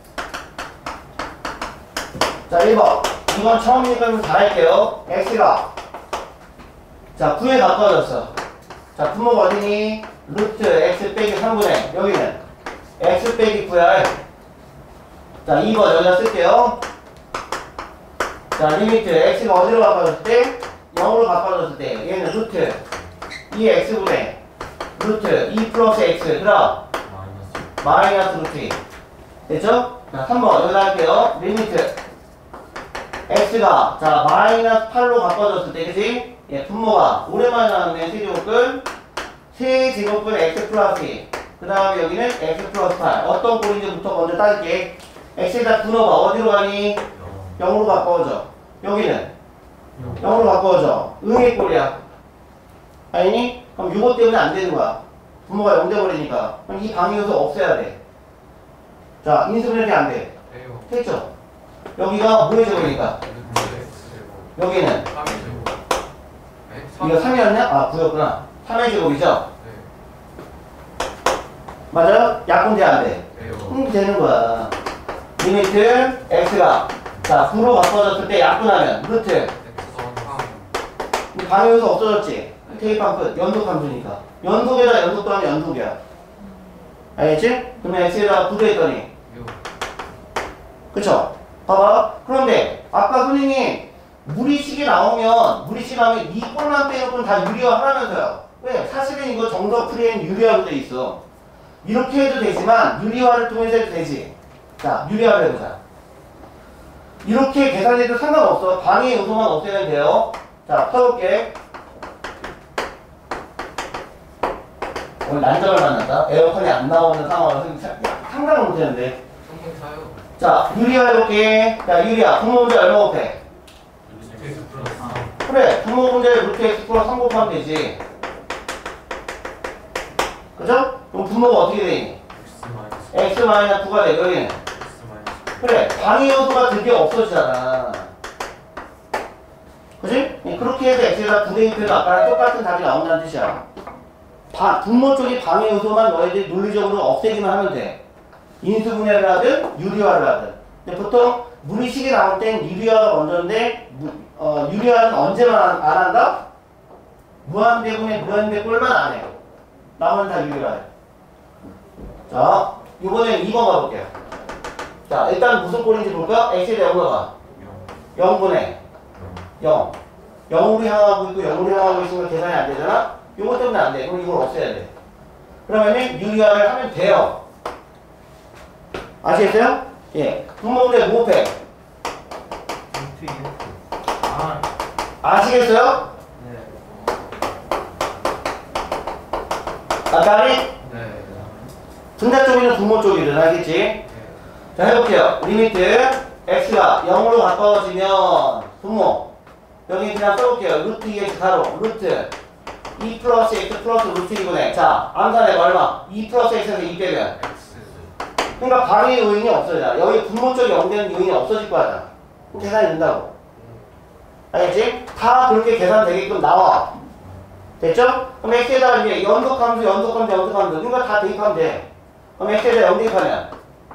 자, 1번. 이건 처음이니까 잘 할게요. x가 자, 9에 가까워졌어. 자, 분모가 어디니? 루트 x 빼기 3분의 여기는 x 빼기 9야. 자, 2번 여기다 쓸게요. 자, 리미트 x가 어디로 가까워졌을 때? 0으로 가까워졌을 때 얘는 루트 2x분의 루트 2 플러스 x 그럼 마이너스 루트 2 됐죠? 자, 3번 여기다 할게요. 리미트 x가 자 마이너스 8로 가까워졌을 때 그치? 예, 분모가 오랜만에 나왔네. 세제곱분 x 플러스 2 그 다음에 여기는 x 플러스 8 어떤 꼴인지부터 먼저 따질게. x에다 분모가 어디로 가니? 0으로 바꿔줘. 여기는 0으로 바꿔줘. 응의 꼴이야. 아니니? 그럼 이것 때문에 안 되는 거야. 분모가 0 돼버리니까. 그럼 이 방해 요소 없애야 돼. 자, 인수분해 이렇게 안 돼. 돼요. 됐죠? 여기가 뭐의 제곱이니까? 여기는 이거 3이었냐? 아, 9였구나. 3의 제곱이죠? 맞아요? 약분 돼, 안 돼? 되는 거야. 리미트 x가 자 9로 바꿔졌을 때 약분하면 루트 방해요소 없어졌지? 대입한 끝. 연속 함수니까. 연속에다 연속 더하면 연속이야. 알겠지? 그러면 x에다가 9 더했더니 그쵸? 봐봐. 그런데 아까 선생님 무리식이 나오면 이 꼴만 빼놓고는 다 유리화 하라면서요. 왜? 사실은 이거 정석 풀이엔 유리화로 돼 있어. 이렇게 해도 되지만 유리화를 통해서 해도 되지. 자, 유리화를 해보자. 이렇게 계산해도 상관없어. 방해 요소만 없애면 돼요. 자, 펴볼게. 오늘 난점을 만났다. 에어컨이 안 나오는 상황을 상상을 못했는데. 자, 유리화 해볼게. 자, 유리화. 분모 문제 얼마 곱해? 그래, 분모 문제 루트 x 플러스 3 곱하면 되지. 그죠? 그럼 분모가 어떻게 되니? x 마이너스 9가 돼. 여기는. 그래, 방해 요소가 드디어 없어지잖아. 그지? 그렇게 해서 x에다 9 대입해도 아까랑 똑같은 답이 나온다는 뜻이야. 분모 쪽에 방해 요소만 너희들이 논리적으로 없애기만 하면 돼. 인수분해를 하든 유리화를 하든. 근데 보통 무리식이 나올 땐 유리화가 먼저인데 유리화는 언제만 안 한다? 무한대분의 무한대꼴만 안 해요. 나머지는 다 유리화해. 자, 이번엔 2번 가볼게요. 자, 일단 무슨 꼴인지 볼까? x에 대한 거가 0분의 0. 0으로 향하고 있고 0으로 향하고 있으면 계산이 안 되잖아? 요거 때문에 안 돼. 그럼 이걸 없애야 돼. 그러면은 유리화를 하면 돼요. 아시겠어요? 예. 분모문제 뭐 곱해? 아시겠어요? 아까리? 분자 쪽이든 분모 쪽이든 알겠지? 자, 해볼게요. 리미트 x가 0으로 가까워지면 분모 여기 그냥 써볼게요. 루트 2x 가로 루트 2 플러스 x 플러스 루트 2분의 자, 암산해봐 얼마? 2 플러스 x에서 2 빼면 그러니까 방해 요인이 없어져. 여기 분모 쪽이 0 되는 요인이 없어질 거야. 계산이 된다고. 알겠지? 다 그렇게 계산되게끔 나와. 됐죠? 그럼 x에다가 이제 연속함수 그러니까 다 대입하면 돼. 그럼 x에다 0 대입하면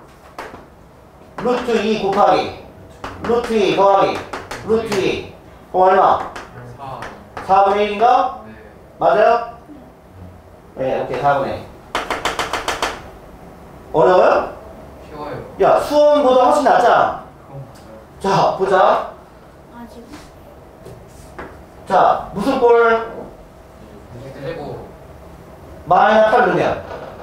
루트 2 곱하기 루트 2 더하기 루트 2 그럼 얼마? 4분의 1인가? 맞아요? 네, 오케이 4분의 1. 어려워요? 쉬워요. 야, 수험보다 훨씬 낫잖아. 자, 보자. 자, 무슨 꼴? 마이너스 8 넣으면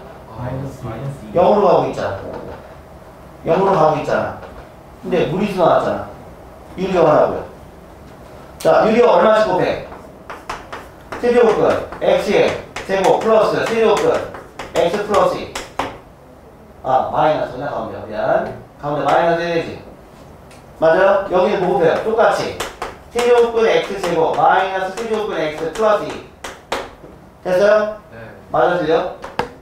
0으로 가고 있잖아. 0으로 가고 있잖아. 근데 무리수 나왔잖아. 유리화 하라고요. 자, 유리화 얼마씩 곱해? 세제곱근 x의 제곱 플러스 세제곱근 x 플러스 2. 아, 마이너스구나. 가운데. 미안. 가운데 마이너스 해야지. 맞아요? 여기는 뭐 곱해요? 똑같이. 세제곱근 x제곱 마이너스 세제곱근 x 플러스 2. 됐어요? 네. 맞아, 틀려?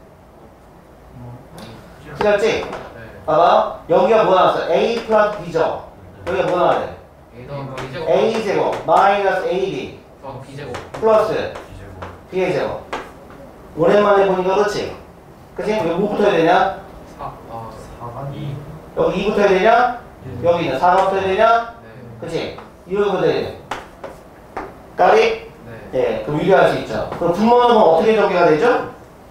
틀렸지? 네. 봐봐. 여기가 뭐 나왔어? a 플러스 b죠? 여기가 뭐 나와야 돼? a제곱 마이너스 ab B제곱 플러스 b의 제곱. 오랜만에 보니까 그렇지? 그치? 여기 뭐 붙어야 되냐? 2. 여기 2 붙어야 되냐? 여기는 4가 붙어야 되냐? 네. 그치? 이거 붙어야 돼. 까리? 네. 네, 그럼 유리할 수 있죠. 그럼 분모는 그럼 어떻게 전개가 되죠?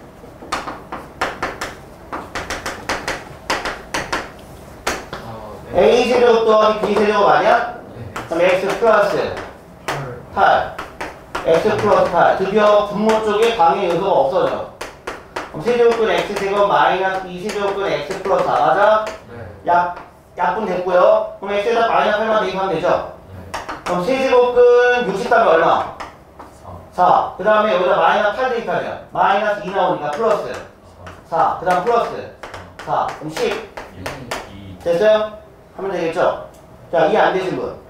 네. a제곱 더하기 b제곱 아니야? 네. 그럼 x 플러스 8 x 플러스 8 드디어 분모 쪽에 방해 요소가 없어져. 그럼 세제곱근 x제곱 마이너스 2세제곱근 x 플러스 4 맞아? 네. 약분 됐고요. 그럼 x에다 마이너스 8만 대입하면 되죠? 네. 그럼 세제곱근 60 답이 얼마? 4. 그 다음에 여기다 마이너스 8 대입하면 마이너스 2 나오니까 플러스 4. 그 다음 플러스 4. 그럼 10. 됐어요? 하면 되겠죠? 자, 이해 안 되신 분?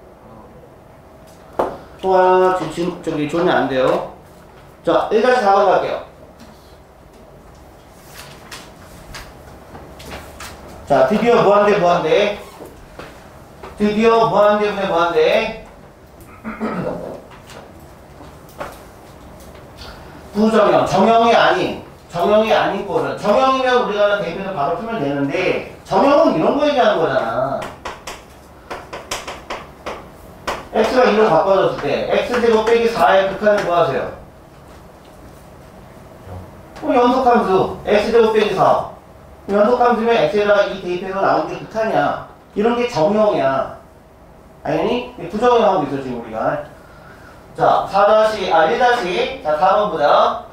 와, 지금 저기 존이 안 돼요. 자, 1-4번 갈게요. 자, 드디어 무한대 무한대. 드디어 무한대분의 무한대. 부정형, 정형이 아닌 꼴은 정형이면 우리가 대입해서 바로 풀면 되는데 정형은 이런 거 얘기하는 거잖아. x가 2로 바꿔줬을 때 x제곱 빼기 4의 극한을 뭐 하세요? 연속함수 x제곱 빼기 4 연속함수면 x에다가 2 대입해서 나온 게 극한이야. 이런 게 정형이야. 아니? 부정형하고 있어 지금 우리가. 자 1-, 자 4번 보자.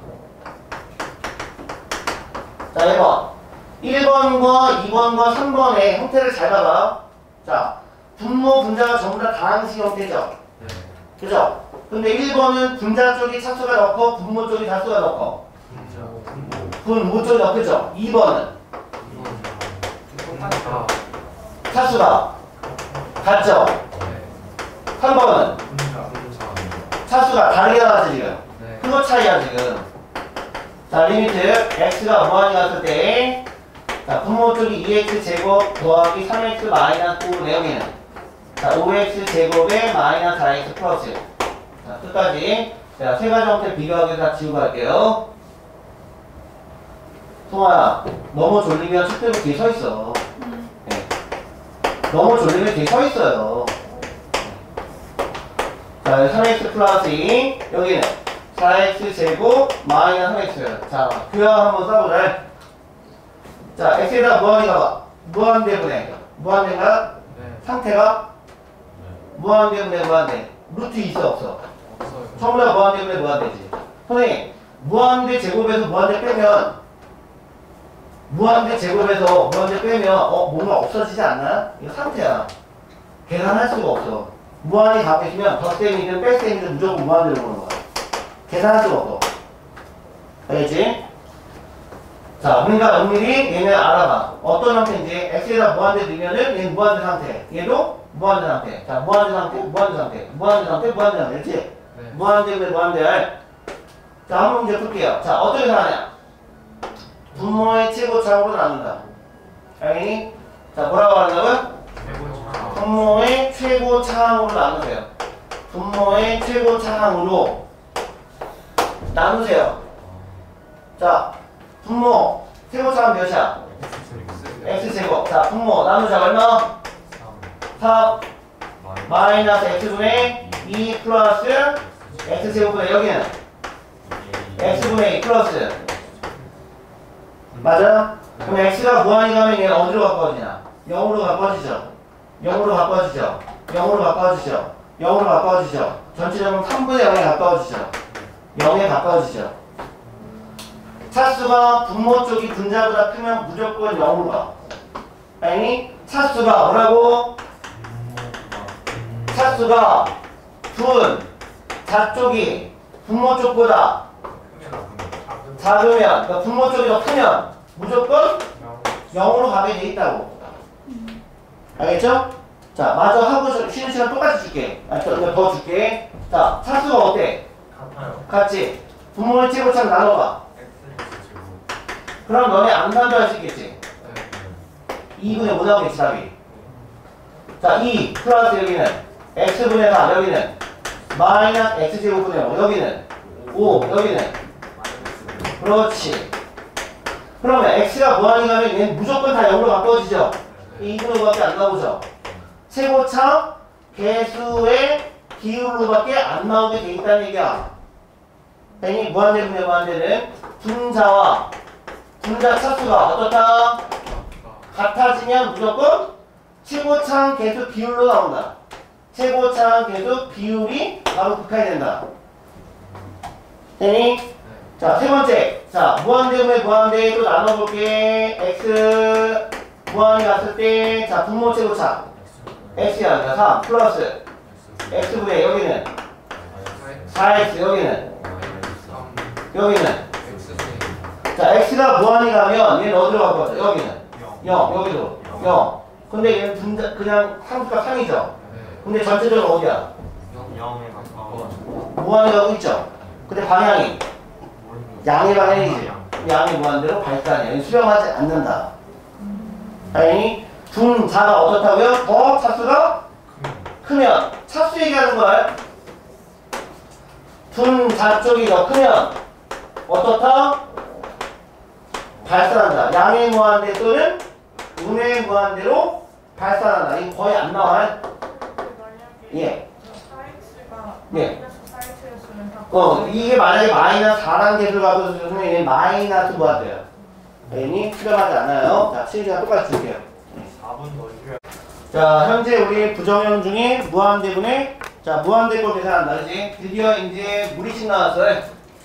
자 1번 1번과 2번과 3번의 형태를 잘 봐봐. 자 분모 분자가 전부 다 다항식 형태죠. 그죠? 근데 1번은 분자 쪽이 차수가 넣고 분모 쪽이 다수가 넣고 분모 쪽이 넣겠죠. 2번은 차수가 같죠. 3번은 차수가 다르게 나왔지 지금. 그거 차이야 지금. 자 리미트 x가 무한히 갔을 때 자 분모 쪽이 2x 제곱 더하기 3x 마이너스 5 여기는 자 5x 제곱에 마이너스 4x 플러스. 자 끝까지. 자 세 가지 형태 비교하기 다 지우고 갈게요. 송아야 너무 졸리면 책대로 뒤에 서 있어. 네. 너무 졸리면 뒤에 서 있어요. 자 3x 플러스 2 여기는 4x 제곱 마이너스 3x. 자 교양 한번 써보자. 자 x에다 무한히 가봐. 무한대분의 무한대가 상태가 무한대분의 무한대. 루트 있어 없어? 전부 다 무한대분의 무한대지. 선생님 무한대 제곱에서 무한대 빼면 뭔가 없어지지 않나? 이거 상태야. 계산할 수가 없어. 무한히 갖고 있으면 덧셈이든 뺄셈이든 무조건 무한대로 보는 거야. 계산할 수가 없어. 알겠지? 자, 우리가 은밀히 얘네 알아봐. 어떤 형태인지 x에다 무한대 넣으면은 얘는 무한대 상태. 얘도 무한대 상태. 자, 무한대 상태. 그렇지? 네. 무한대. 자, 한 문제 풀게요. 자, 어떻게 나가냐? 분모의 최고차항으로 나눈다. 알겠니? 자, 뭐라고 하냐면? 분모의 최고차항으로 나누세요. 분모의 최고차항으로 나누세요. 자, 분모 최고차항 몇이야? x제곱. 자, 분모 나누자 얼마? 3 마이너스 x분의 2 플러스 x제곱분의 여기는 x분의 2 플러스 맞아? 그럼 x가 무한히 가면 얘는 어디로 바꿔지냐? 0으로 바꿔지죠. 전체적으로 3분의 0에 가까워지죠. 0에 가까워지죠. 차수가 분모 쪽이 분자보다 크면 무조건 0으로 가. 아니 차수가 뭐라고? 차수가 자 쪽이 분모 쪽보다 작으면, 그러니까 분모 쪽이 더 크면 무조건 0으로 가게 돼 있다고. 알겠죠? 자, 마저 하고 쉬는 시간 똑같이 줄게. 더 줄게. 자, 차수가 어때? 같지? 분모의 최고차를 나눠봐. 그럼 너네 암산도 할 수 있겠지? 2분의 5 나오겠지, 답이. 자, 2 플러스 여기는 x분의 4, 여기는 마이너스 x제곱분의 5, 여기는 5, 여기는 그렇지. 그러면 x가 무한히 가면 얘는 무조건 다 0으로 바꿔지죠? 2분의 5밖에 안 나오죠? 최고차 개수의 비율로밖에 안 나오게 돼 있다는 얘기야. 괜히 무한대분의 무한대는 분자와 분자 차수가 어떻다? 같아지면 무조건 최고차항 개수 비율로 나온다. 최고차항 개수 비율이 바로 극한이 된다. 되니? 자, 세 번째. 자, 무한대분의 무한대 또 나눠볼게. x 무한히 갔을 때, 자, 분모 최고차. x야, 그러니까 3 플러스 x분의 여기는 4x, 여기는 자, x가 무한히 가면 얘는 어디로 갈 거죠? 여기는 0, 여기도 0. 근데 얘는 분자, 그냥 상수가 3이죠? 근데 전체적으로 어디야? 0에 가까워. 무한히 가고 있죠? 근데 방향이 양의 방향이지. 양의 무한대로 발산이야. 수렴하지 않는다. 아니 분자가 어떻다고요? 더 차수가 크면 차수 얘기하는 걸 분자 쪽이 더 크면 어떻다? 발산한다. 양의 무한대 또는 음의 무한대로 발산한다. 이거 거의 안 나와요. 만약에 예. 4x가 예. 마이너스 4x였으면 이게 만약에 마이너스 4라는 개수를 갖고 있으면 얘는 마이너스 무한대예요. n이 필요하지 않아요. 자, 시리즈가 똑같이 줄게요. 4분 더 쉬어야 자, 현재 우리 부정형 중에 무한대분의 자, 무한대꼴 계산한다. 그렇지? 드디어 이제 무리식 나왔어요.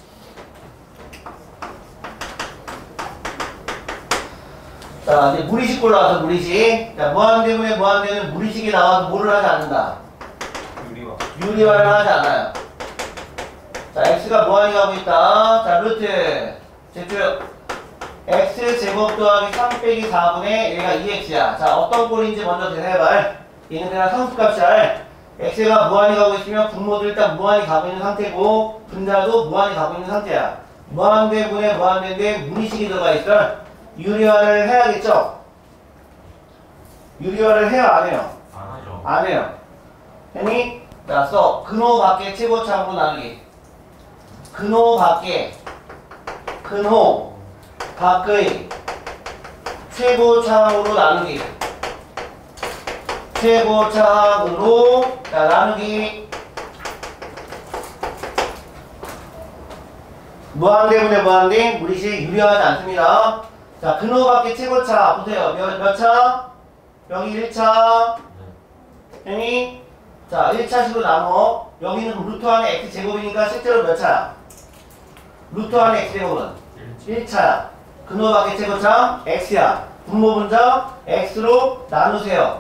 자, 이제 무리식꼴 나와서 무리식. 자, 무한대분의 무한대는 무리식이 나와서 뭐를 하지 않는다. 유리와 유리화를 하지 않아요. 자, x가 무한히 가고 있다. 자, 루트 제출 x 제곱 더하기 3 빼기 4분의 얘가 2x야. 자, 어떤 꼴인지 먼저 계산해봐. 얘는 그냥 상수값이야. x가 무한히 가고 있으면 분모도 일단 무한히 가고 있는 상태고 분자도 무한히 가고 있는 상태야. 무한대분의 무한대인데 무리식이 들어가 있어. 유리화를 해야겠죠? 유리화를 해요, 안 해요? 안 하죠. 안 해요. 했니? 자, 써. 근호 밖에 최고차으로 나누기. 근호 밖에 근호 밖의 최고차항으로 나누기. 최고차항으로 자, 나누기. 무한대분의 무한대 무리식 유리하지 않습니다. 자, 근호 밖에 최고차 보세요. 몇 차? 여기 1차. 형이 자 1차식으로 나눠. 여기는 루트 안에 x제곱이니까 실제로 몇 차야? 루트 안에 x제곱은 1차야. 근호 밖에 최고차 x야. 분모분자 x로 나누세요.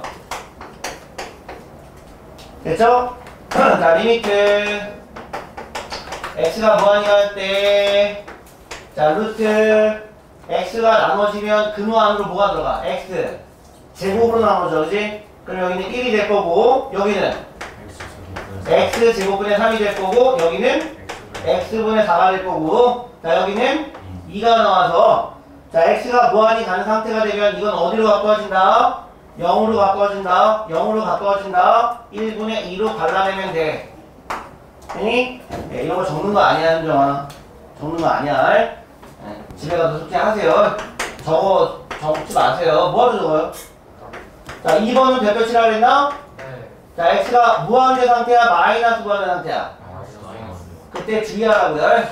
됐죠? 자, 리미트 x가 무한히 갈 때 자, 루트 x가 나눠지면 근호 안으로 뭐가 들어가? x 제곱으로 나눠져, 그지? 그럼 여기는 1이 될 거고 여기는 x 제곱분의 3이 될 거고 여기는 x분의 4가 될 거고 자, 여기는 2가 나와서 자, x가 무한히 가는 상태가 되면 이건 어디로 가까워진다? 0으로 가까워진다. 0으로 가까워진다. 1분의 2로 갈라내면 돼. 아니? 네, 이런 거 적는 거 아니야, 현정아. 적는 거 아니야. 네, 집에 가서 숙제 하세요. 적지 마세요. 뭐하러 적어요? 자, 2번은 별표 치라고 그랬나? 네. 자, x가 무한대 상태야, 마이너스 무한대 상태야? 그때 주의하라고요.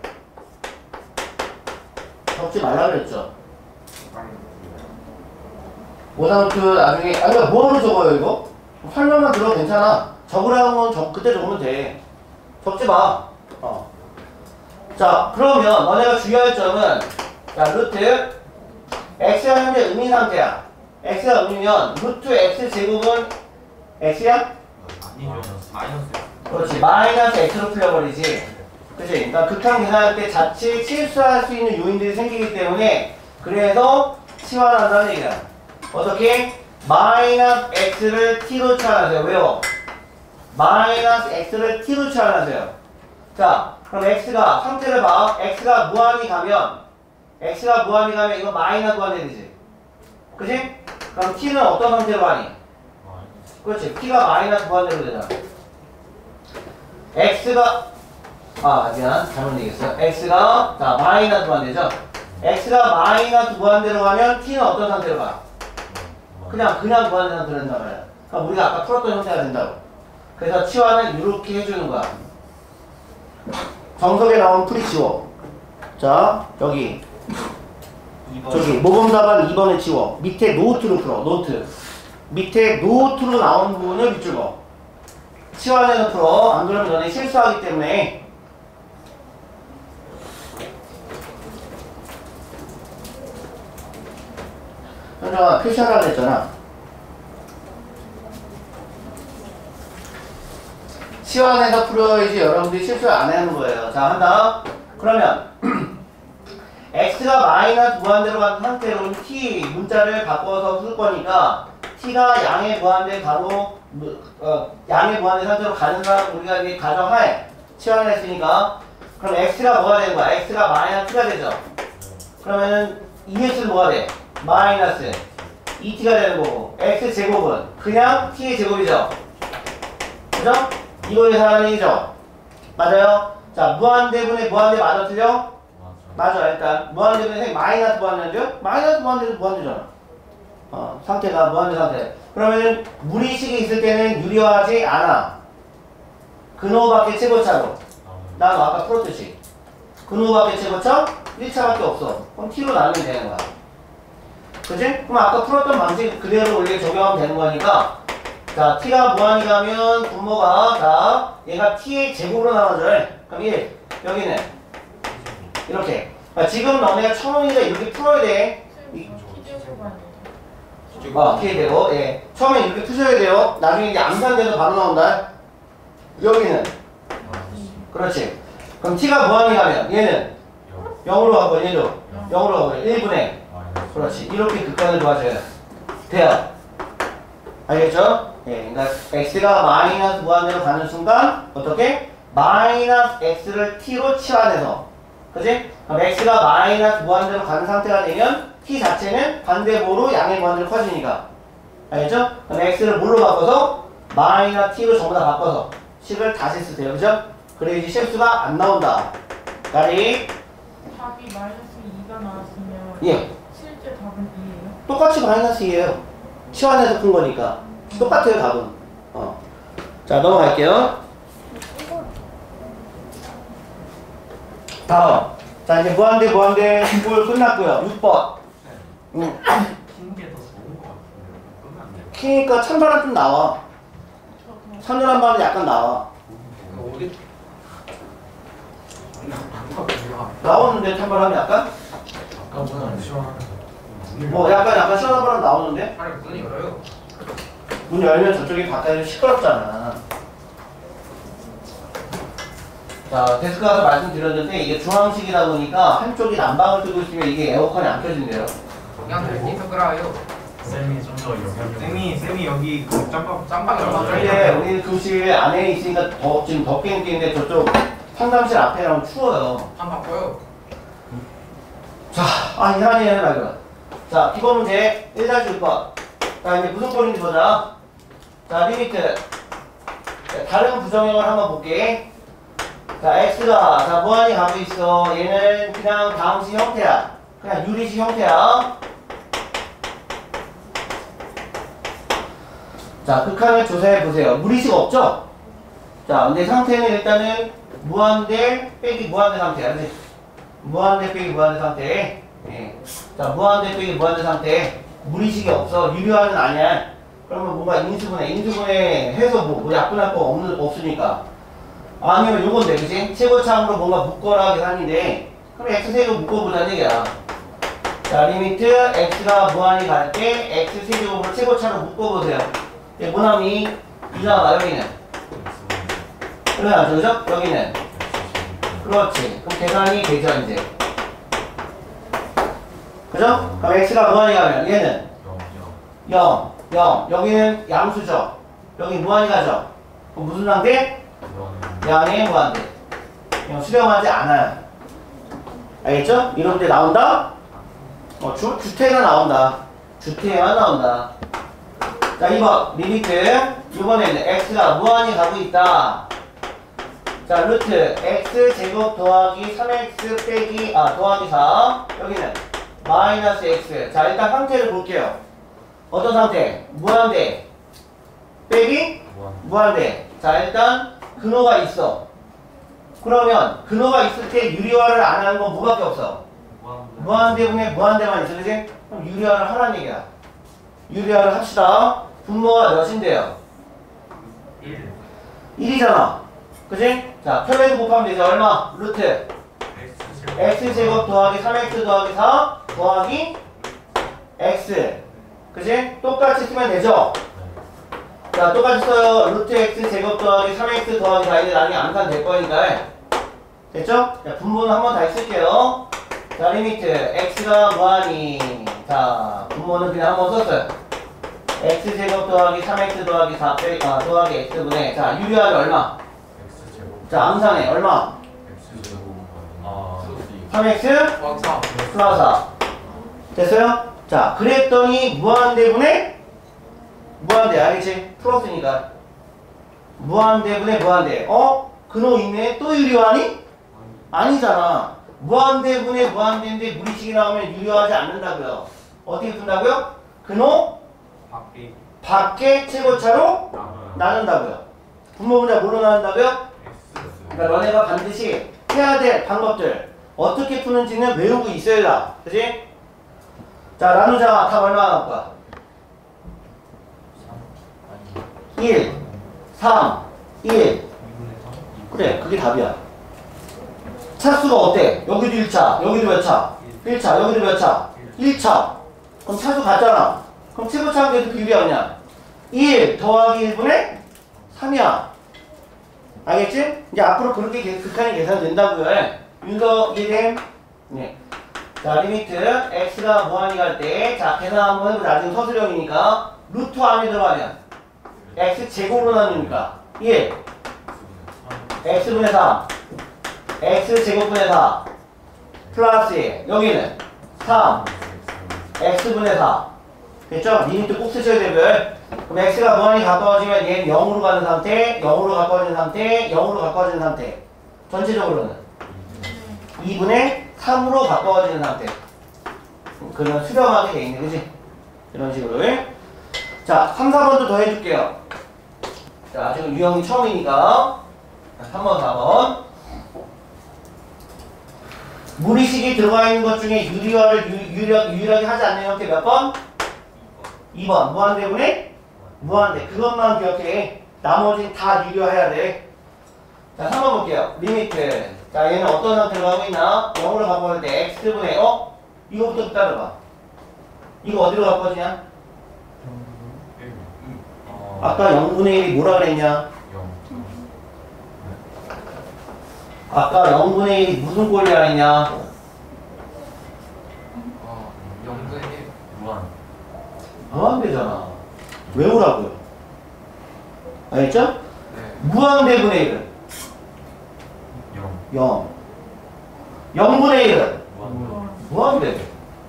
적지 말라 그랬죠. 오답노트 나중에 그러니까 뭐하러 적어요 이거? 설명만 들어도 괜찮아. 적으라고 하면 그때 적으면 돼. 적지 마. 자, 그러면 너네가 주의할 점은 자, 루트 x가 현재 음인 상태야. x가 음이면 루트 x 제곱은 x야? 아니죠. 마이너스. 그렇지. 마이너스 x로 풀려버리지. 그치? 그러니까 극한 계산할 때 자칫 실수할 수 있는 요인들이 생기기 때문에 그래서 치환한다는 얘기야. 어떻게? 마이너스 x를 t로 치환하세요. 왜요? 마이너스 x를 t로 치환하세요. 자, 그럼 x가 상태를 봐. x가 무한히 가면 이거 마이너스 무한이 되지. 그치? 그럼 t는 어떤 상태로 가니? 그렇지. t가 마이너스 무한대로 되잖아. x가 미안. 잘못 얘기했어. x가 자 마이너스 무한대죠. x가 마이너스 무한대로 가면 t는 어떤 상태로 가? 그냥 무한대 상태로 된단 말이야. 그러니까 우리가 아까 풀었던 형태가 된다고. 그래서 치환은 이렇게 해주는 거야. 정석에 나온 풀이 지워. 자, 여기 2번. 저기 모범 답안 2번에 지워. 밑에 노트로 풀어. 노트. 밑에 노트로 나온 부분을 밑줄 거. 치환해서 풀어. 안 그러면 너네 실수하기 때문에. 현정아 표시하라고 했잖아. 치환해서 풀어야지 여러분들이 실수 안 하는 거예요. 자, 한다. 그러면 x가 마이너스 무한대로 간 상태로 t 문자를 바꿔서 풀 거니까 t가 양의 무한대 가로 양의 무한대 상태로 가는 사람 우리가 이제 가정하에 치환했으니까 그럼 x가 뭐가 되는 거야? x가 마이너스 t가 되죠. 그러면은 2x는 뭐가 돼? 마이너스 2t가 되는 거고 x제곱은 그냥 t의 제곱이죠. 그죠? 이거 계산하는 얘기죠. 맞아요? 자, 무한대분의 무한대 맞아 틀려? 맞아. 일단 무한대분의 마이너스 무한대죠? 마이너스 무한대도 무한대잖아. 상태가 무한대 상태. 그러면은 무리식이 있을 때는 유리화하지 않아. 근호밖에 최고차로. 난 아까 풀었듯이. 근호밖에 최고차 1차밖에 없어. 그럼 t로 나누면 되는 거야. 그치? 그럼 아까 풀었던 방식 그대로 원래 적용하면 되는 거니까. 자, t가 무한이 가면 분모가 자 얘가 t의 제곱으로 나눠져요. 그럼 1 여기는 이렇게. 지금 너네가 1000원이니까 이렇게 풀어야 돼. t의 제곱. 예. 처음에 이렇게 푸셔야 돼요. 나중에 이제 암산돼서 바로 나온다. 여기는 그렇지. 그럼 t가 무한이 가면 얘는 0으로 가고 얘도 0으로 가고 1분의 그렇지. 이렇게 극단을 도와줘요. 돼요. 알겠죠? 예, 그러니까 x가 마이너스 무한대로 가는 순간 어떻게? 마이너스 x를 t로 치환해서 그치? 그럼 x가 마이너스 무한대로 가는 상태가 되면 t 자체는 반대보로 양의 무한대로 커지니까 알겠죠? 그럼 x를 뭘로 바꿔서? 마이너스 t로 전부 다 바꿔서 식을 다시 쓰세요. 그죠? 그래야지 실수가 안 나온다. 가리 답이 마이너스 2가 나왔으면 예. 실제 답은 2예요? 똑같이 마이너스 2예요. 치환해서 푼 거니까 똑같아요 답은. 자 넘어갈게요. 다음. 자 이제 무한대 볼 끝났고요. 6번. 흰게 더 좋은 거 같은데 끄면 안 돼요? 키니까 찬바람 좀 나와. 산전한 바람 약간 나와. 어디? 나오는데 찬바람이 약간? 아까보다는 시원한데 뭐 약간 시원한 바람 나오는데? 아니 문이 열어요. 문 열면 저쪽이 바깥이 시끄럽잖아. 자, 데스크 가서 말씀드렸는데 이게 중앙식이다 보니까 한쪽이 난방을 뜨고 있으면 이게 에어컨이 안 켜진대요. 그냥 들기서 끌어요. 쌤이 좀 더 영향력 쌤이 여기 그 짬밥이 얼마 근데 우리 교실 안에 있으니까 지금 덥게 느끼는데 저쪽 상담실 앞에랑 추워요. 안 바꿔요. 자, 이상하네 말이야. 자, 기본 문제 1-6번. 자, 이제 무슨 꼴인지 보자. 자, 리미트. 자, 다른 부정형을 한번 볼게. 자, x가 자 무한히 가고 있어. 얘는 그냥 다음식 형태야. 그냥 유리식 형태야. 자, 극한을 조사해 보세요. 무리식 없죠? 자, 근데 상태는 일단은 무한대 빼기 무한대 상태야. 그치? 무한대 빼기 무한대 상태. 예. 자, 무한대 빼기 무한대 상태. 무리식이 없어. 유리화는 아니야. 그러면 뭔가 인수분해 해서 뭐 약분할 거 없으니까. 아니면 요건데, 그치? 최고차항으로 뭔가 묶어라 계산인데, 그럼 x세제곱 묶어보자는 얘기야. 자, 리미트 x가 무한히 갈 때 x세제곱으로 최고차로 묶어보세요. 모나미 이잖아, 여기는. 그래야죠, 그죠? 여기는. 그렇지. 그럼 계산이 되죠, 이제. 그죠? 그럼 x가 무한히 가면 얘는 0, 0. 여기는 양수죠. 여기 무한히 가죠. 그럼 무슨 상태? 양의 무한대. 수렴하지 않아요. 알겠죠? 이런 때 나온다? 주태가 나온다. 주태만 나온다. 자, 2번. 리미트. 이번에는 x가 무한히 가고 있다. 자, 루트 x제곱 더하기 3x 빼기 더하기 4. 여기는 마이너스 x. 자, 일단 상태를 볼게요. 어떤 상태? 무한대 빼기 무한대. 자, 일단 근호가 있어. 그러면 근호가 있을 때 유리화를 안 하는 건 뭐밖에 없어? 무한대분의 무한대만 있어. 그치? 그럼 유리화를 하라는 얘기야. 유리화를 합시다. 분모가 몇인데요? 1이잖아. 그치? 자, 편에서 곱하면 되죠. 얼마? 루트 x제곱 더하기 3x 더하기 4 더하기 x. 그치? 똑같이 쓰면 되죠? 자, 똑같이 써요. 루트 x 제곱 더하기 3x 더하기 4. 이제 나중에 암산 될 거니까. 됐죠? 자, 분모는 한번 다시 쓸게요. 자, 리미트 x가 무한히. 자, 분모는 그냥 한번 썼어요. x제곱 더하기 3x 더하기 4 더하기 x분의. 자, 유리화는 얼마? 자, 암산해. 얼마? 3x 왕사. 플러스 4. 됐어요? 자, 그랬더니 무한대분의 무한대, 알겠지? 플러스니까 무한대분의 무한대. 근호 있네. 또 유리화니? 아니잖아. 무한대분의 무한대인데 무리식이 나오면 유리화하지 않는다고요. 어떻게 푼다고요? 근호 밖에 밖에 최고차로 나눈다고요. 분모분자 뭘로 나눈다고요? X. 그러니까 너네가 반드시 해야 될 방법들 어떻게 푸는지는 외우고 있어야 돼. 그치? 자, 나누자. 답 얼마 나올 거야? 1, 3, 1. 2분의 3. 그래, 그게 답이야. 차수가 어때? 여기도 1차, 여기도 몇 차? 1차, 여기도 몇 차? 1차. 그럼 차수 같잖아. 그럼 최고차가 계속 비율이야. 1 더하기 1분의 3이야. 알겠지? 이제 앞으로 그렇게 극한이 계산된다고요. 윤서 이해됨? 네. 자, 리미트 x가 무한이 갈 때, 자, 계산 한번 해보자. 나중에 서술형이니까 루트 안에 들어가면 x 제곱으로 나누니까 1 x분의 3 x 제곱분의 4 플러스 1 여기는 3 x분의 4 됐죠? 리미트 꼭 쓰셔야 되고요. 그럼 x가 무한히 가까워지면 얘는 0으로 가는 상태, 0으로 가까워지는 상태, 0으로 가까워지는 상태. 전체적으로는 2분의 3으로 가까워지는 상태. 그런 수렴하게 돼 있네, 그지? 이런 식으로. 자, 3, 4번도 더 해줄게요. 자, 지금 유형이 처음이니까 3번, 4번. 무리식이 들어가 있는 것 중에 유리화를 유일하게 하지 않는 형태 몇 번? 2번. 무한대분의 무한대. 그것만 기억해. 나머지는 다 유리화해야 돼. 자, 3번 볼게요. 리미트. 자, 얘는 어떤 상태로 가고 있나? 0으로 바꿔볼 때 x분의 이거부터 따라봐. 이거 어디로 바꿔지냐? 아까 0분의 1이 뭐라 그랬냐? 아까 0분의 1이 무슨 꼴이라 했냐? 0분의 1. 무한. 무한대잖아. 외우라고요. 알겠죠? 네. 무한대분의 1은 0. 0분의 1은 무한대.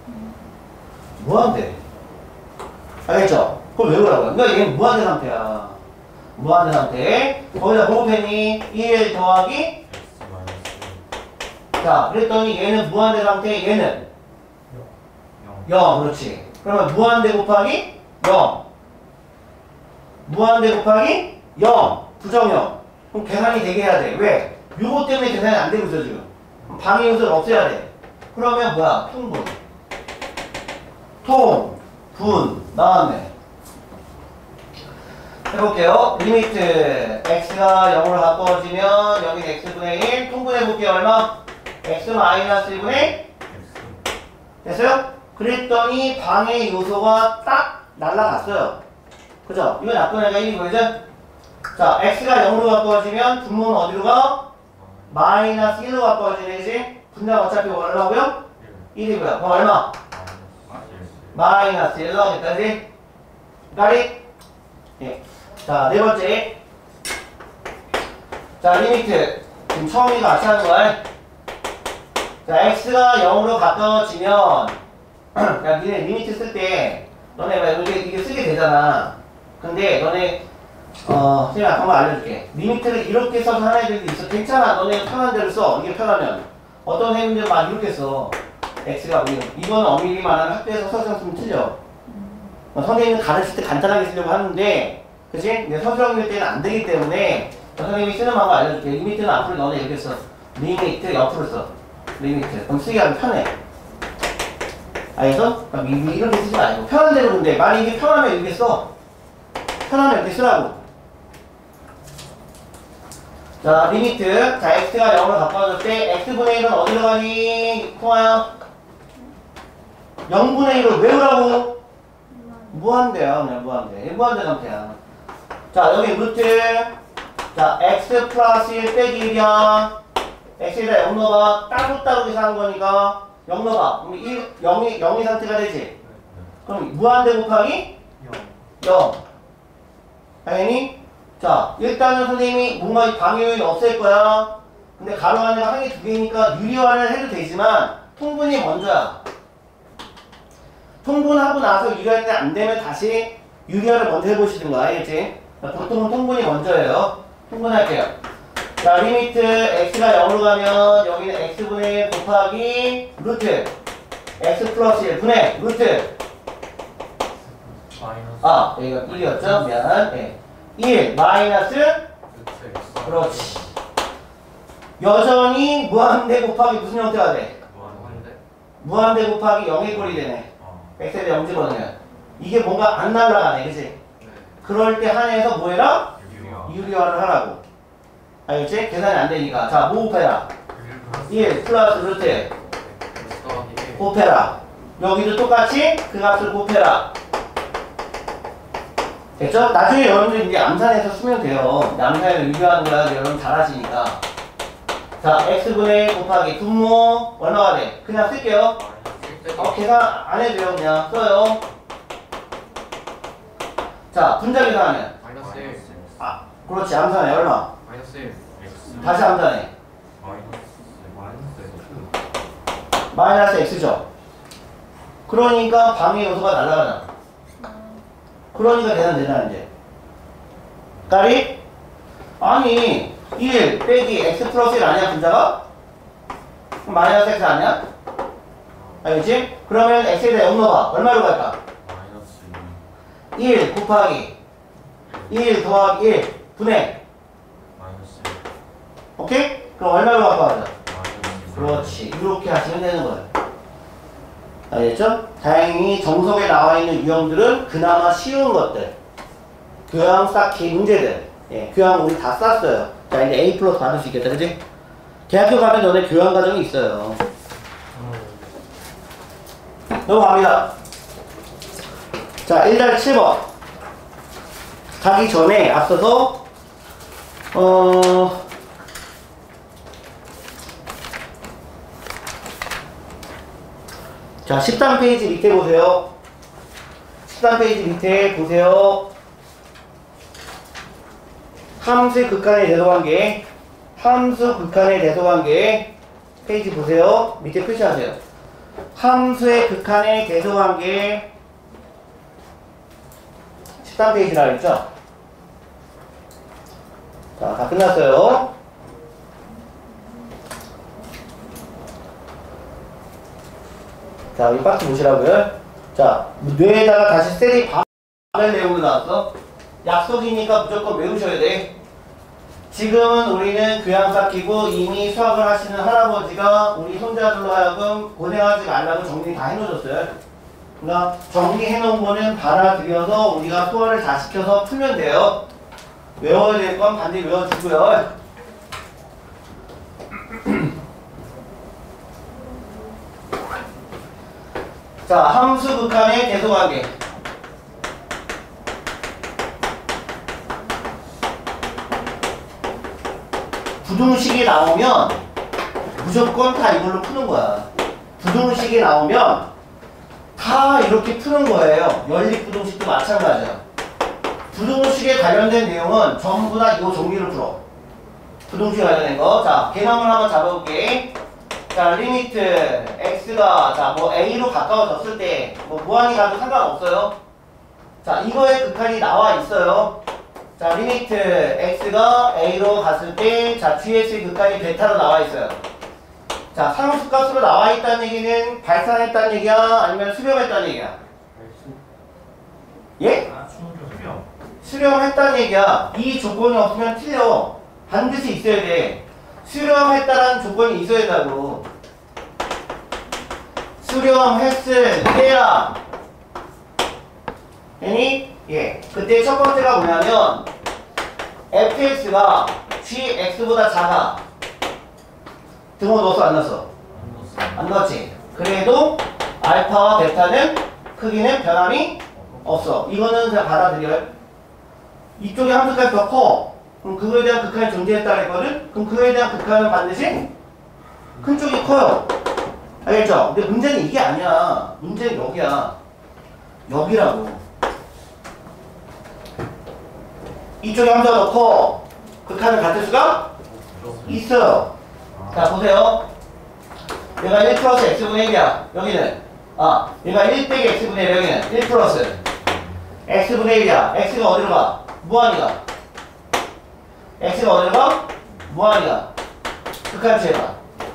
무한대. 알겠죠? 그걸 외우라고요. 그러니까 이게 무한대 상태야. 무한대 상태. 거기다 뭐 곱했니? 1 더하기 자, 그랬더니 얘는 무한대 상태, 얘는 0. 그렇지. 그러면 무한대 곱하기 0. 무한대 곱하기 0. 부정형. 그럼 계산이 되게 해야 돼. 왜? 요거 때문에 계산이 안 되고 있어, 지금. 방해 요소를 없애야 돼. 그러면 뭐야? 통분. 통, 분. 나왔네. 해볼게요. 리미트. x가 0으로 가까워지면 여기는 x분의 1. 통분해볼게요. 얼마? x-1분의 됐어요? 그랬더니 방해 요소가 딱 날라갔어요. 그죠? 이거 나쁜 애가 1이 보이죠? 자, x가 0으로 가까워지면 분모는 어디로 가? 마이너스 1로 가까워지네지? 분량 어차피 얼마고요? 1이고요. 그럼 얼마? 마이너스 1로 하겠다지? 가리? 예. 자, 네 번째. 자, 리미트. 지금 처음이가 같이 하는 거야. 자, x가 0으로 가까워지면 야, 니네 리미트 쓸 때 너네 막 이게 쓰게 되잖아. 근데 너네 제가 한번 알려줄게. 리미트를 이렇게 써서 하는 애들도 있어. 괜찮아. 너네 편한 대로 써. 이게 편하면. 어떤 애들은 막 이렇게 써. x가 이거는 엄밀히만 하면 학교에서 서술형 쓰면 틀려. 선생님은 가르칠 때 간단하게 쓰려고 하는데 그치? 근데 서술형일 때는 안 되기 때문에 선생님이 쓰는 방법 알려줄게. 리미트는 앞으로 너네 이렇게 써. 리미트 옆으로 써. 리미트. 그럼 쓰기 하면 편해. 알겠어? 그러니까 이렇게 쓰지 말고 편한 대로. 근데 만약 이게 편하면 이렇게 써. 편하면 이렇게 쓰라고. 자, 리미트. 자, x가 0으로 가까워질 때 x분의 1은 어디로 가니? 통화야? 0분의 1을 외우라고. 무한대야. 그냥 무한대. 무한대 상태야. 자, 여기 루트. 자, x 플러스 1 빼기 1이야. x에다 0 넣어봐. 따로따로 계산한 거니까 0 넣어봐. 그럼 0이 상태가 되지. 그럼 무한대 곱하기 0. 당연히. 자, 일단은 선생님이 뭔가 방해요인 없앨 거야. 근데 가로 안에가 한 개, 두 개니까 유리화를 해도 되지만 통분이 먼저야. 통분하고 나서 유리하는데 안 되면 다시 유리화를 먼저 해보시든가, 알겠지? 보통은 통분이 먼저예요. 통분할게요. 자, 리미트 x가 0으로 가면 여기는 x분의 1 곱하기 루트 x 플러스 1 분의 루트 마이너스 여기가 1이었죠? 미안. 네. 1 마이너스 루트 그렇지. 여전히 무한대 곱하기 무슨 형태가 돼? 무한대 무한대 곱하기 0의 꼴이 되네. x에 대해 0 집어넣으면 이게 뭔가 안 날아가네, 그치? 네 그럴 때 한해서 뭐 해라? 유리화 유리화를 하라고. 알겠지? 계산이 안 되니까. 자, 뭐 곱해라? 1 플러스 루트 x 더하기 1 곱해라. 여기도 똑같이 그 값을 곱해라. 됐죠? 나중에 여러분들 이제 암산해서 쓰면 돼요. 암산해서 유리화하는 거야. 여러분 잘하시니까. 자, x분의 1 곱하기 분모 얼마가 돼? 그냥 쓸게요. 계산 안 해도 돼요. 그냥 써요. 자, 분자 계산하면 마이너스 1 그렇지. 암산해. 얼마? 마이너스 1 다시 암산해. 마이너스 x죠. 그러니까 방해 요소가 날아가잖아. 그러니까 계산되잖아 이제. 까리? 아니 1 빼기 x 플러스 1 아니야 분자가? 그럼 마이너스 x 아니야? 알겠지? 그러면 x에 대해 0 넣어봐. 얼마로 갈까? 1 곱하기 1 더하기 1 분의 오케이? 그럼 얼마로 갖고 가자? 그렇지. 이렇게 하시면 되는 거예요. 알겠죠? 다행히 정석에 나와 있는 유형들은 그나마 쉬운 것들. 교양 쌓기 문제들. 예, 교양 우리 다 쌌어요. 자, 이제 A 플러스 받을 수 있겠다. 그지? 대학교 가면 너네 교양 과정이 있어요. 넘어갑니다. 자, 1-7번. 가기 전에 앞서서, 자, 13페이지 밑에 보세요. 13페이지 밑에 보세요. 함수의 극한의 대소관계. 함수 극한의 대소관계. 페이지 보세요. 밑에 표시하세요. 함수의 극한의 대소관계. 13페이지라 했죠? 자, 다 끝났어요. 자, 이 박스 보시라고요. 자, 뇌에다가 다시 셀이 방을 내용으로 나왔어. 약속이니까 무조건 외우셔야 돼. 지금은 우리는 교양 쌓기고 이미 수학을 하시는 할아버지가 우리 손자들로 하여금 고생하지 말라고 정리 다 해놓으셨어요. 그러니까 정리해놓은 거는 받아들여서 우리가 소화를 다 시켜서 풀면 돼요. 외워야 될 건 반드시 외워주고요. 자, 함수 극한의 대소관계. 부등식이 나오면 무조건 다 이걸로 푸는 거야. 부등식이 나오면 다 이렇게 푸는 거예요. 연립부등식도 마찬가지야. 부등식에 관련된 내용은 전부 다 이 종류를 풀어. 부등식에 관련된 거. 자, 개념을 한번 잡아볼게. 자, 리미트 x가 자 뭐 a로 가까워졌을 때 뭐 무한히 가도 상관없어요. 자, 이거의 극한이 나와 있어요. 자, 리미트 x가 a로 갔을 때 자 gx의 극한이 베타로 나와 있어요. 자, 상수값으로 나와 있다는 얘기는 발산했다는 얘기야? 아니면 수렴했다는 얘기야? 예? 수렴했다는 얘기야. 이 조건이 없으면 틀려. 반드시 있어야 돼. 수렴했다라는 조건이 있어야 된다고. 수렴했을 때야. 아니? 예. 그때 첫 번째가 뭐냐면 fx가 gx보다 작아. 등호 넣었어 안 넣었어? 안 넣었지. 그래도 알파와 베타는 크기는 변함이 없어. 이거는 그냥 받아들여요. 이쪽에 함수값이 더 커. 그럼 그거에 대한 극한이 존재했다는 했거든? 그럼 그거에 대한 극한은 반드시 큰 쪽이 커요. 알겠죠? 근데 문제는 이게 아니야. 문제는 여기야. 여기라고. 이쪽에 함수가 더 커. 극한을 같을 수가 있어요. 자, 보세요. 얘가 1 플러스 x분의 1이야. 여기는 그러니까 1 빼기 x분의 1 여기는 1 플러스 x분의 1이야. x가 어디로 가? 무한이가. x가 어디로 가? 무한이가. 극한체가.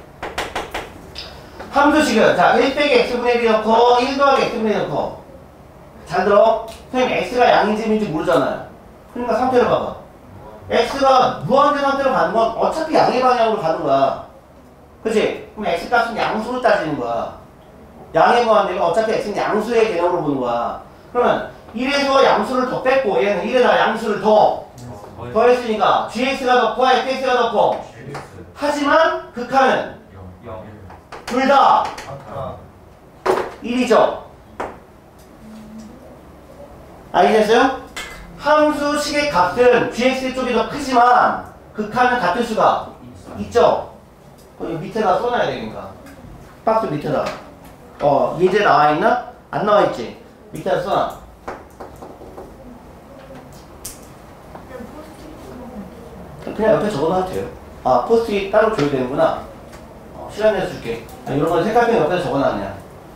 함수식은 자 1 빼기 x분의 1이 넣고 1 더하기 x분의 1 넣고 잘 들어. 선생님 x가 양인지 민지 모르잖아요. 그러니까 상태를 봐봐. x가 무한대 상태로 가는 건 어차피 양의 방향으로 가는 거야. 그치? 그럼 x 값은 양수로 따지는 거야. 양의 무한대가 어차피 x는 양수의 개념으로 보는 거야. 그러면 1에서 양수를 더 뺐고 얘는 1에다 양수를 더 했으니까 gx가 넣고 fx가 넣고 하지만 극한은 둘 다 1이죠. 알겠어요? 함수식의 값은 gx 쪽이 더 크지만 극한은 같을 수가 있죠. 여기 밑에다 써놔야 되니까 박스 밑에다 예제 나와있나? 안 나와있지? 밑에다 써놔. 그냥 옆에 적어놔도 돼요. 포스트잇 따로 줘야 되는구나. 시간 내서 줄게. 이런 건 색깔펜 옆에서 적어놨냐.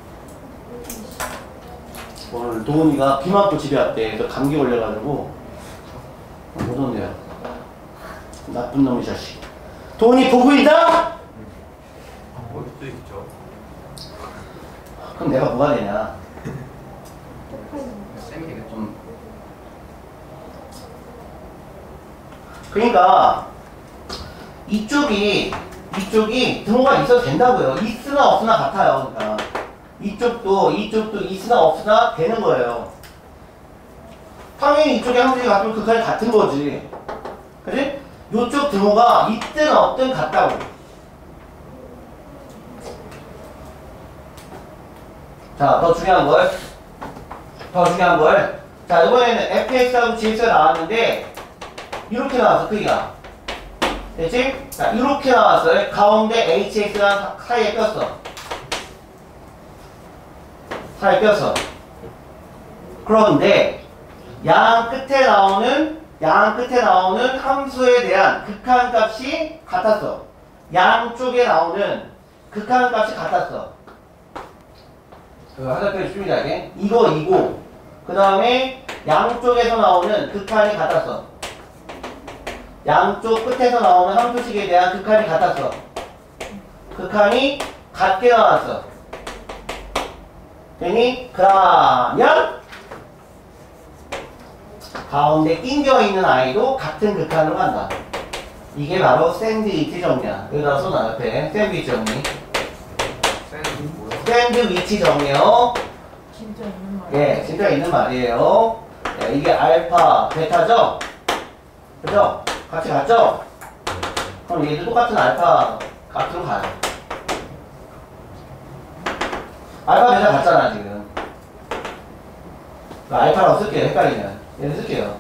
오늘 도훈이가 비 맞고 집에 왔대. 그래서 감기 걸려가지고 못 온대요. 나쁜 놈의 자식. 도훈이 보고 있다? 볼 수도 있죠. 그럼 내가 뭐가 되냐. 쌤이 되겠죠. 그러니까 이쪽이 등호가 있어도 된다고요. 있으나 없으나 같아요. 그러니까 이쪽도 있으나 없으나 되는 거예요. 당연히 이쪽에 함수가 같으면 극한이 같은 거지. 그지? 이쪽 등호가 있든 없든 같다고. 자, 더 중요한 걸. 자, 이번에는 fx하고 gx가 나왔는데 이렇게 나왔어, 크기가. 됐지? 자, 이렇게 나왔어요. 가운데 hx가 사이에 꼈어. 그런데 양 끝에 나오는 함수에 대한 극한값이 같았어. 양쪽에 나오는 극한값이 같았어. 화살표를 줍니다. 이거 그 다음에 양쪽에서 나오는 극한이 같았어. 양쪽 끝에서 나오는 함수식에 대한 극한이 같았어. 극한이 같게 나왔어. 되니? 그러면 가운데 낑겨있는 아이도 같은 극한으로 간다. 이게 바로 샌드위치 정리야. 여기다 써놔. 옆에 샌드위치 정리. 샌드위치 정리요. 진짜 있는 말이에요. 예, 진짜 있는 말이에요. 예, 이게 알파, 베타죠? 그죠? 같이 갔죠? 그럼 얘도 똑같은 알파 값으로 가요. 알파, 베타 같잖아, 지금. 알파라고 쓸게요, 헷갈리면. 얘는 쓸게요.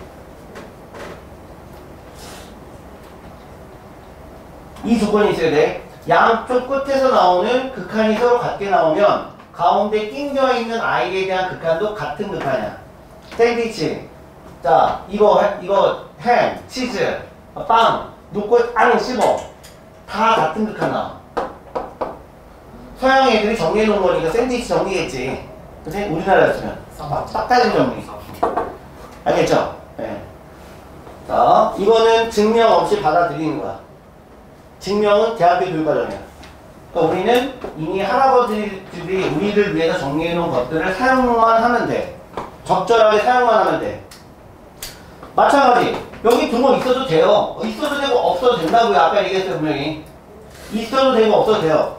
이 조건이 있어야 돼. 양쪽 끝에서 나오는 극한이 서로 같게 나오면 가운데 낑겨있는 아이에 대한 극한도 같은 극한이야. 샌드위치. 자, 이거 햄, 치즈, 빵 놓고 앙 씹어. 다 같은 극한 나와. 서양 애들이 정리해놓은 거니까 샌드위치 정리겠지. 그치? 우리나라였으면 딱 달린 정리. 알겠죠? 네. 자, 이거는 증명 없이 받아들이는 거야. 증명은 대학교 교육과정이야. 그러니까 우리는 이미 할아버지들이 우리를 위해서 정리해놓은 것들을 사용만 하면 돼. 적절하게 사용만 하면 돼. 마찬가지. 여기 등호 있어도 돼요. 있어도 되고 없어도 된다고요. 아까 얘기했어요, 분명히. 있어도 되고 없어도 돼요.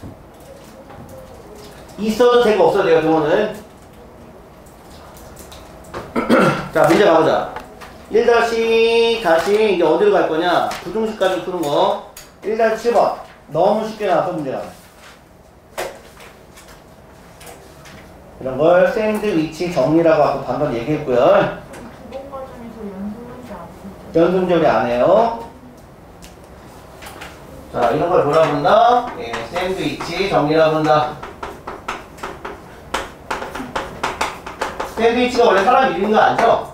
있어도 되고 없어도 돼요, 등호는. 자, 문제 가보자. 1- 다시 이제 어디로 갈 거냐? 부등식까지 푸는 거. 1-7번. 너무 쉽게 나와서 문제가. 이런 걸 샌드위치 정리라고 하고 방금 얘기했고요. 기본 과정에서 연습문제 안 풀죠. 연습문제 안 해요. 자, 이런 걸 뭐라 부른다? 예, 샌드위치 정리라고 부른다. 샌드위치가 원래 사람 이름인 거 아니죠?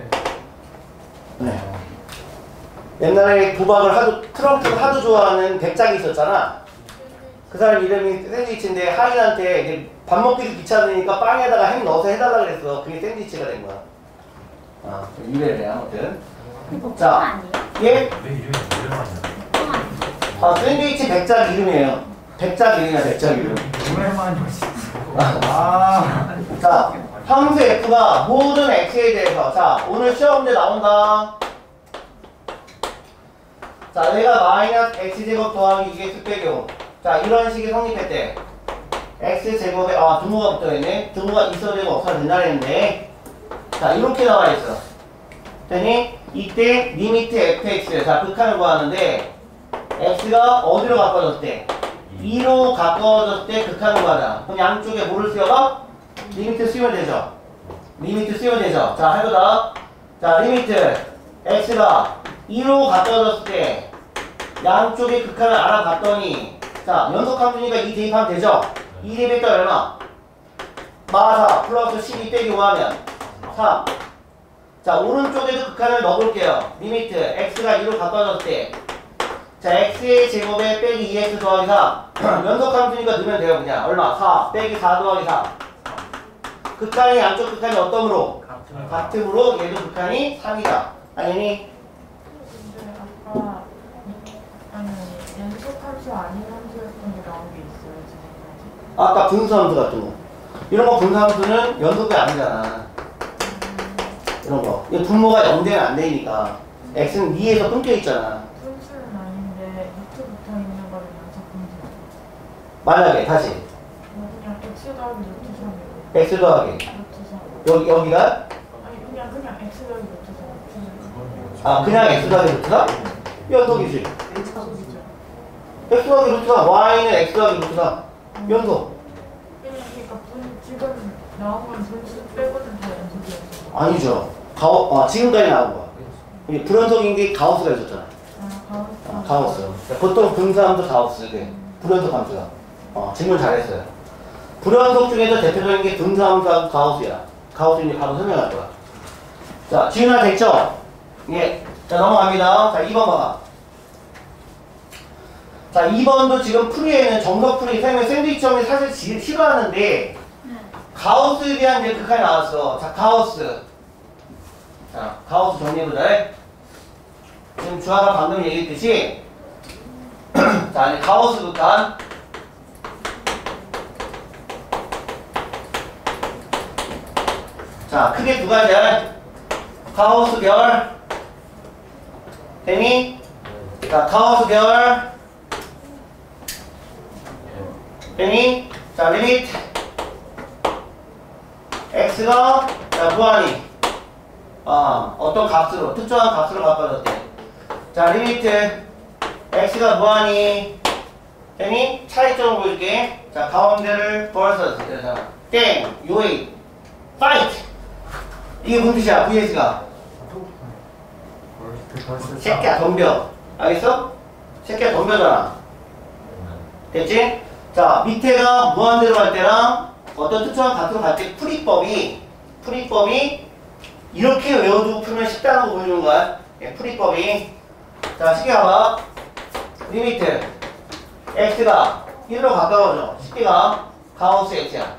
네. 옛날에 트럼프를 하도 좋아하는 백작이 있었잖아. 그 사람 이름이 샌드위치인데 하인한테 이제 밥 먹기도 귀찮으니까 빵에다가 햄 넣어서 해달라 그랬어. 그게 샌드위치가 된 거야. 아, 이래래 아무튼. 이거 자. 아니에요? 예? 내 이름이 오랜만이야. 뻥 아니에요? 샌드위치 백작 이름이에요. 백작 이름이야, 백작 이름. 오랜만이야 진짜. 아. 자, 함수 f가 모든 x에 대해서. 자, 오늘 시험 문제 나온다. 자, 얘가 마이너스 x제곱 더하기 2x 빼기 5. 자, 이런 식이 성립했대. x제곱에, 등호가 붙어있네. 등호가 있어도 되고 없어도 된다고 했는데. 자, 이렇게 나와 있어. 그랬더니, 이때 리미트 fx. 자, 극한을 구하는데, x가 어디로 가까워졌을 때? 2로 가까워졌을 때 극한을 구하자. 그럼 양쪽에 뭐를 쓰여봐? 리미트 쓰면 되죠. 리미트 쓰면 되죠. 자, 해보자. 자, 리미트 x가 2로 가까워졌을 때 양쪽의 극한을 알아봤더니, 자, 연속함수니까 2 대입하면 되죠. 2 대입했다 얼마? 마사 플러스 12 빼기 5하면 3. 자, 오른쪽에도 극한을 넣어볼게요. 리미트 x가 2로 가까워졌을 때, 자, x의 제곱에 빼기 2x 더하기 4. 연속함수니까 넣으면 돼요. 그냥 얼마? 4 빼기 4 더하기 4. 극한의 양쪽 극한이 어떤 으로? 같음으로 얘도 극한이 3이다. 당연히. 근데 아까 아니 연속함수 아닌 함수였던 게 나온 게 있어요 지금까지. 아까 분수함수 같은 거. 이런 거 분수함수는 연속이 아니잖아. 이런 거. 이 분모가 0되면 안 되니까. x는 2에서 끊겨 있잖아. 분수는 아닌데 밑에 붙어 있는 거는 연속함수. 만약에 다시 그냥 x 더하기 루트 3이에요. x 더하기 루트 3. 여기가 아니 그냥 x 더하기 루트 3. 그냥 x 더하기 루트다? 연속이지. x 더하기 루트다. y는 x 더하기 루트다. 연속. 그러니까 지금 나온 건 분수 빼고는 다 연속이었어. 아니죠. 지금까지 나온 거야. 이게 불연속인 게 가우스가 있었잖아. 가우스. 보통 분수함수 가우스. 불연속 함수야. 질문 잘했어요. 불연속 중에서 대표적인 게 분수함수하고 가우스야. 가우스 이제 바로 설명할 거야. 자, 지은아 됐죠? 예. 자, 넘어갑니다. 자, 2번 봐봐. 자, 2번도 지금 풀이에는 정석 풀이 생명 샌드위치점이 사실 싫어하는데 가우스에 대한 이제 극한이 나왔어. 자, 가우스. 자, 가우스 정리해보자. 지금 주아가 방금 얘기했듯이 자, 이제 가우스 극한. 자, 크게 두 가지야. 가우스 별. 되니? 자, 가우스 별. 되니? 자, 리미트. x가, 자, 무한히. 어떤 값으로, 특정한 값으로 바꿔줬대. 자, 리미트. x가 무한히. 되니? 차이점을 보여줄게. 자, 가운데를 벌써, 자, 땡, 요이, 파이트. 이게 무슨 뜻이야, vs가? 새끼야, 덤벼. 알겠어? 새끼야, 덤벼잖아. 됐지? 자, 밑에가 무한대로 갈 때랑 어떤 특정한 값으로 갈 때 풀이법이 이렇게 외워두고 풀면 쉽다는 거 보여주는 거야. 풀이법이. 자, 쉽게 가봐. 리미트. x가 1로 가까워져. 쉽게 가. 가우스 x야.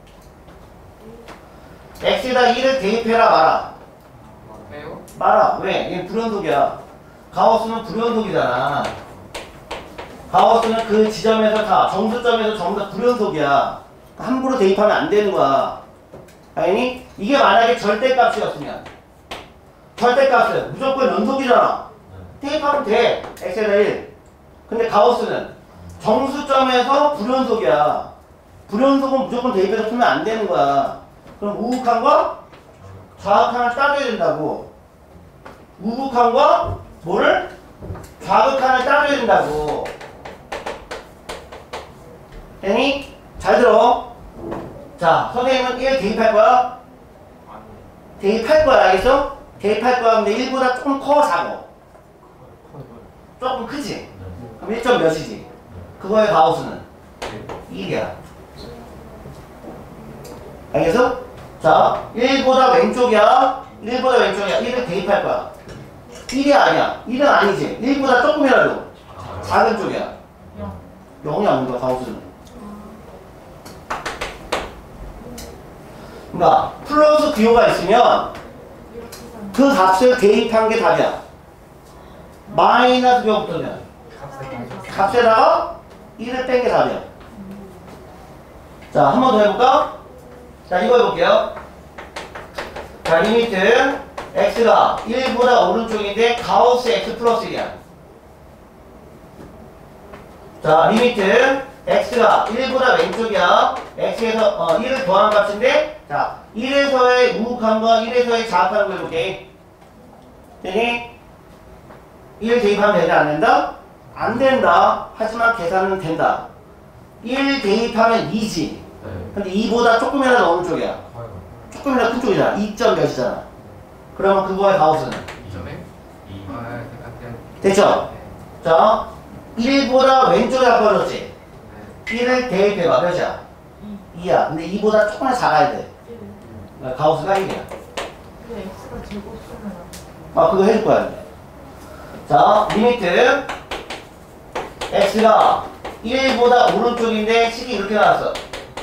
x에다 1을 대입해라 마라. 왜요? 마라. 왜? 이게 불연속이야. 가우스는 불연속이잖아. 가우스는 그 지점에서 다 정수점에서 전부 다 불연속이야. 함부로 대입하면 안 되는 거야. 당연히 이게 만약에 절대값이었으면 절대값은 무조건 연속이잖아. 대입하면 돼. x에다 1. 근데 가우스는 정수점에서 불연속이야. 불연속은 무조건 대입해서 풀면 안 되는 거야. 그럼 우극한과 좌극한을 따져야 된다고. 우극한과 뭐를? 좌극한을 따져야 된다고. 되니? 잘 들어. 자, 선생님은 1 대입할 거야? 대입할 거야, 알겠어? 대입할 거야. 근데 1보다 조금 커, 작어? 조금 크지? 그럼 1점 몇이지? 그거의 가우스는? 1이야. 알겠어? 자, 1보다 왼쪽이야. 1보다 왼쪽이야. 1을 대입할 거야. 1이 아니야. 1은 아니지. 1보다 조금이라도 작은 쪽이야. 0이 아닌 거야, 가우스는. 그러니까 플러스 듀오가 있으면 이렇게 가면 그 값을 대입한 게 답이야. 마이너스 듀오 붙으면 값에다가 1을 뺀 게 답이야. 자, 한 번 더 해볼까? 자, 이거 해볼게요. 자, 리미트 x가 1보다 오른쪽인데 가우스 x 플러스 1이야. 자, 리미트 x가 1보다 왼쪽이야. x에서 1을 더한 값인데, 자, 1에서의 우극함과 1에서의 자극함을 해볼게. 되니? 1 대입하면 되냐, 안 된다? 안 된다. 하지만 계산은 된다. 1 대입하면 2지. 네. 근데 2보다 조금이라도 어느 쪽이야? 조금이라도 큰 쪽이잖아. 2점 몇이잖아. 그러면 그거의 가우스는? 2점에? 2. 아, 그냥. 됐죠? 네. 자, 1보다 왼쪽에 가까워졌지? 네. 1을 대입해봐. 몇이야? 2야. 근데 2보다 조금만 작아야 돼. 1. 그러니까 가우스가 1이야. 근데 x가 제곱 쓰면 안 돼. 아, 그거 해줄 거야. 자, 리미트 x가 1보다 오른쪽인데 식이 이렇게 나왔어.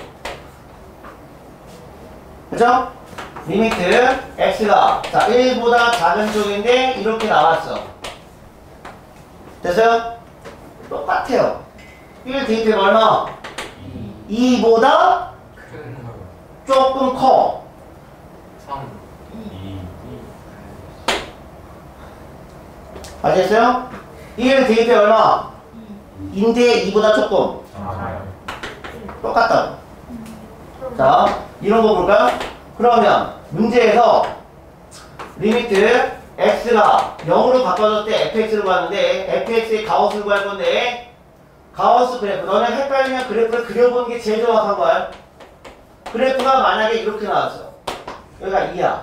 그죠? 리미트 x가 자 1보다 작은 쪽인데 이렇게 나왔어. 됐어요? 똑같아요. 1 대입해봐 얼마? 2보다 큰 조금 커. 3. 2. 아시겠어요? 1 대입해 얼마? 2. 인데 2보다 조금. 아, 똑같다고. 자, 이런 거 볼까요? 그러면 문제에서 리미트 x가 0으로 바꿔줄 때 fx를 구하는데 fx의 가우스를 구할 건데 가우스 그래프, 너네 헷갈리면 그래프를 그려보는 게 제일 정확한 거야. 그래프가 만약에 이렇게 나왔어. 여기가 2야.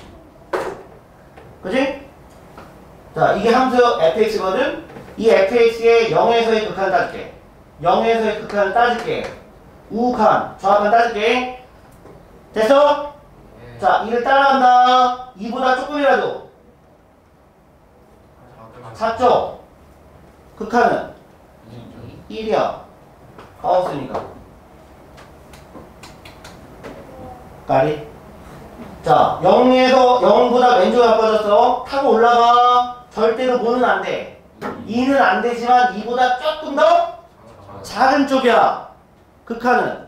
그지? 자, 이게 함수 fx거든? 이 fx의 0에서의 극한을 따질게. 0에서의 극한을 따질게. 우극한, 좌극한 따질게. 됐어? 네. 자, 2를 따라간다. 2보다 조금이라도 작죠? 극한은 1이야. 가우스니까. 까리? 자, 0보다 왼쪽에 가까워졌어. 타고 올라가. 절대로 뭐는 안 돼. 2는 안 되지만 2보다 조금 더 작은 쪽이야. 극한은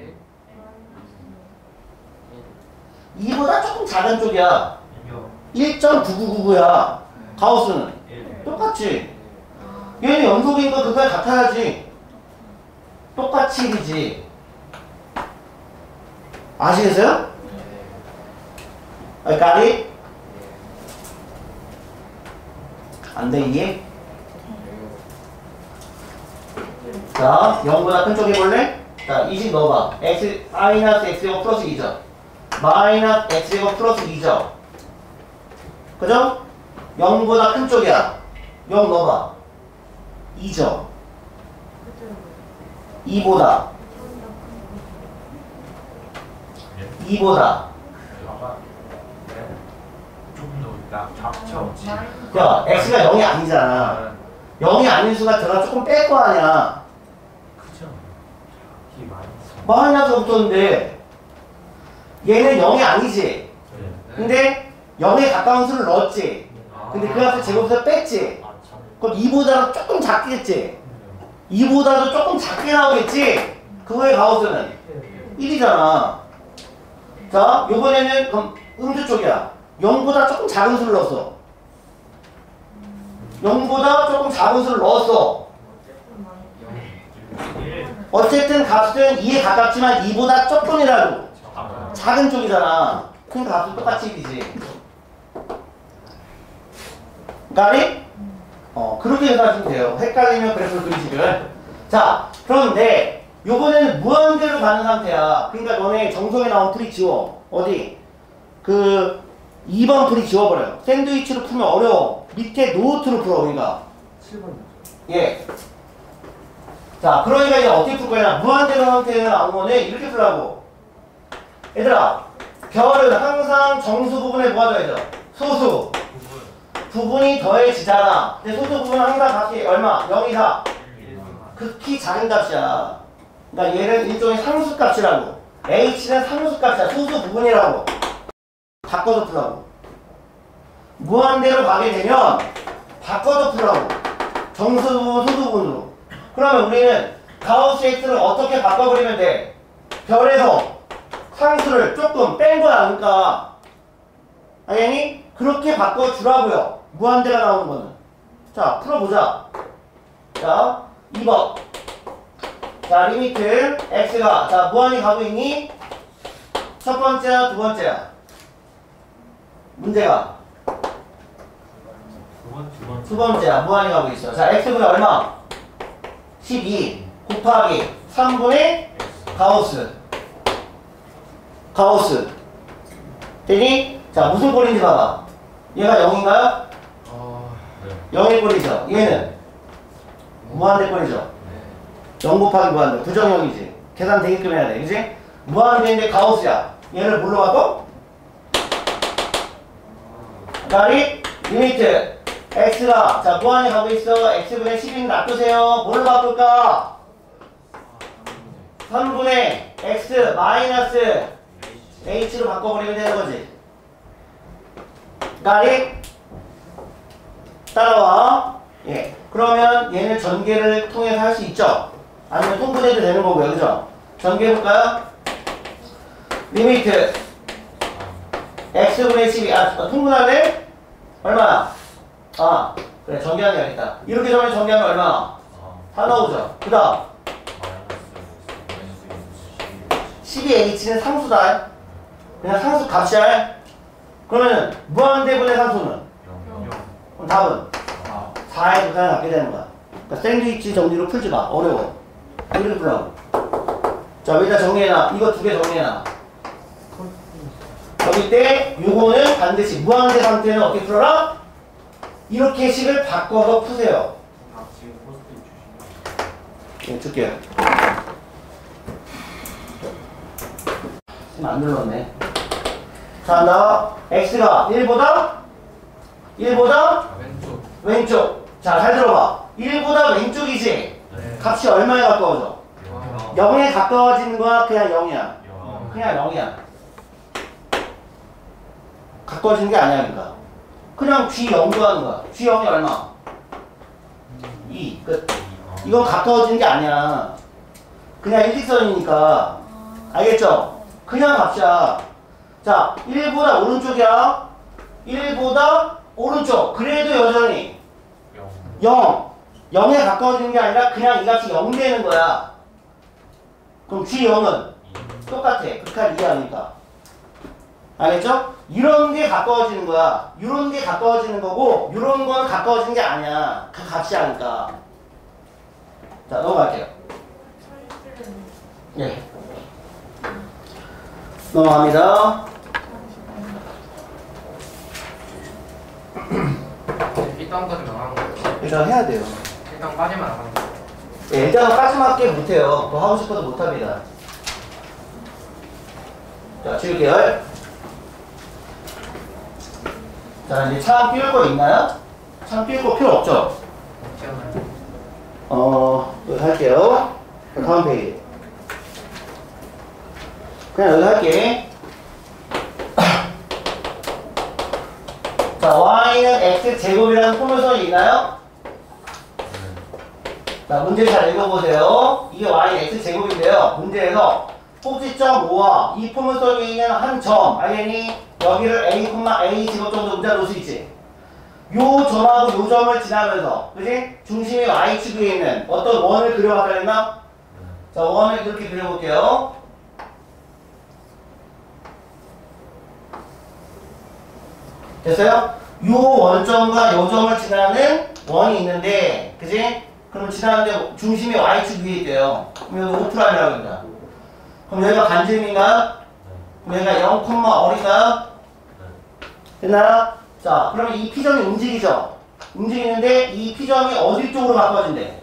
2보다 조금 작은 쪽이야. 1.9999야. 가우스는 똑같지. 얘는 연속이니까 극한 같아야지. 똑같이 1이지. 아시겠어요? 까리? 안 돼, 이해? 자, 0보다 큰 쪽 해볼래? 자, 이 식 넣어봐. x, 마이너스 x제곱 플러스 2죠. 마이너스 x제곱 플러스 2죠. 그죠? 0보다 큰 쪽이야. 0 넣어봐. 2죠. 2보다. 2보다. 조금 더 작죠. 야, x가 0이 아니잖아. 0이 아닌 수가 들어가 조금 뺄 거 아니야. 크죠. 이 많이 마이너스가 붙었는데 얘는 0이 아니지. 근데 0에 가까운 수를 넣었지. 근데 그 앞에 제곱에서 뺐지. 그럼 2보다도 조금 작겠지. 2보다도 조금 작게 나오겠지. 그거의 가우스는 1이잖아. 자, 요번에는 그럼 음수 쪽이야. 0보다 조금 작은 수를 넣었어. 0보다 조금 작은 수를 넣었어. 어쨌든 값은 2에 가깝지만 2보다 조금이라도 작은 쪽이잖아. 그러니까 값은 똑같이 1이지. 까리? 그렇게 해석하시면 돼요. 헷갈리면 그래프를 그리시면. 자, 그런데 요번에는 무한대로 가는 상태야. 그러니까 너네 정성에 나온 풀이 지워. 어디? 그 2번 풀이 지워버려요. 샌드위치로 풀면 어려워. 밑에 노트로 풀어. 그러니까 7번. 예. 자, 그러니까 이제 어떻게 풀 거냐? 무한대로 상태에 나온 거는 이렇게 풀라고. 얘들아, 별은 항상 정수 부분에 뭐가 더해져? 소수. 부분이 더해지잖아. 근데 소수 부분은 항상 값이 얼마? 0이다. 극히 작은 값이야. 그러니까 얘는 일종의 상수값이라고. h는 상수값이야. 소수 부분이라고. 바꿔서 풀라고. 무한대로 가게 되면 바꿔서 풀라고. 정수 부분, 소수 부분으로. 그러면 우리는 가우스 x를 어떻게 바꿔버리면 돼? 별에서 상수를 조금 뺀 거야. 그러니까 당연히 그렇게 바꿔주라고요. 무한대가 나오는 거는. 자, 풀어보자. 자, 2번. 자, 리미트 x가 자 무한히 가고 있니? 첫 번째야, 두 번째야? 문제가 두 번째야. 무한히 가고 있어. 자, x분의 얼마? 12 곱하기 3분의 가우스 되니? 자, 무슨 꼴인지 봐봐. 얘가 0인가요? 0일 꼴이죠. 얘는 무한대 꼴이죠. 0 곱하기 무한대. 부정형이지. 계산 되게끔 해야 돼. 그지? 무한대인데 가우스야. 얘를 뭘로 바꿔? 다리 리미트 x가 자 무한히 가고 있어. x분의 12는 놔두세요. 뭘로 바꿀까? 3분의 x 마이너스 h로 바꿔버리면 되는 거지. 다리 따라와. 예. 그러면 얘는 전개를 통해서 할 수 있죠? 아니면 통분해도 되는 거고요. 그죠? 전개해볼까요? 리미트 x분의 12 통분하네? 얼마야? 그래 전개하는 게 알겠다. 이렇게 전에 전개하면 얼마? 다 나오죠? 그 다음 12h는 상수다. 그냥 상수 값이야. 그러면 무한대분의 상수는? 그럼 답은? 4의 부산을 갖게 되는 거야. 그러니까 샌드위치 정리로 풀지 마. 어려워. 이렇게 풀라고. 자, 여기다 정리해놔. 이거 두 개 정리해놔. 여기 때 요거는 반드시 무한대 상태는 어떻게 풀어라? 이렇게 식을 바꿔서 푸세요. 예, 줄게요. 지금 안 눌렀네. 자, 나 x가 1보다 왼쪽. 자, 잘 들어봐. 1보다 왼쪽이지? 값이 얼마에 가까워져? 0에 가까워지는 거야? 그냥 0이야? 그냥 0이야. 가까워지는 게 아니야, 그러니까. 그냥 G0 구하는 거야. G0이 얼마? 2. 끝. 이건 가까워지는 게 아니야. 그냥 일직선이니까. 알겠죠? 그냥 값이야. 자, 1보다 오른쪽이야. 1보다 오른쪽. 그래도 여전히 0. 0에 가까워지는 게 아니라 그냥 이 값이 0 되는 거야. 그럼 G0은 똑같아. 극한 이하니까. 알겠죠? 이런 게 가까워지는 거야. 이런 게 가까워지는 거고, 이런 건 가까워지는 게 아니야. 그 값이 아니까. 자, 넘어갈게요. 예. 넘어갑니다. 일단까지 나가는 거예요. 일단 해야 돼요. 일단까지만 나가는 거예요. 예, 일단은 까지막게 못해요. 더 하고 싶어도 못합니다. 자, 지울게요. 자, 이제 창 띄울 거 있나요? 창 띄울 거 필요 없죠? 여기 할게요. 다음 페이지. 그냥 여기 할게. 자, y는 x제곱이라는 포물선이 있나요? 자, 문제 잘 읽어보세요. 이게 y는 x제곱인데요. 문제에서 꼭지점 5와 이 포물선에 있는 한 점, 알겠니? 여기를 a, 제곱 정도 문자 놓을 수 있지. 요 점하고 요 점을 지나면서, 그지? 중심이 y축에 있는 어떤 원을 그려봤다 그랬나? 자, 원을 이렇게 그려볼게요. 됐어요? 요 원점과 요 점을 지나는 원이 있는데, 그지? 그럼 지나는데 중심이 y축 위에 있대요. 그럼 여기 5'이라고 합니다. 그럼 여기가 반지름인가? 그럼 여기가 0, 어린가? 됐나요? 자, 그러면 이 P점이 움직이죠? 움직이는데 이 P점이 어디 쪽으로 바꿔진대?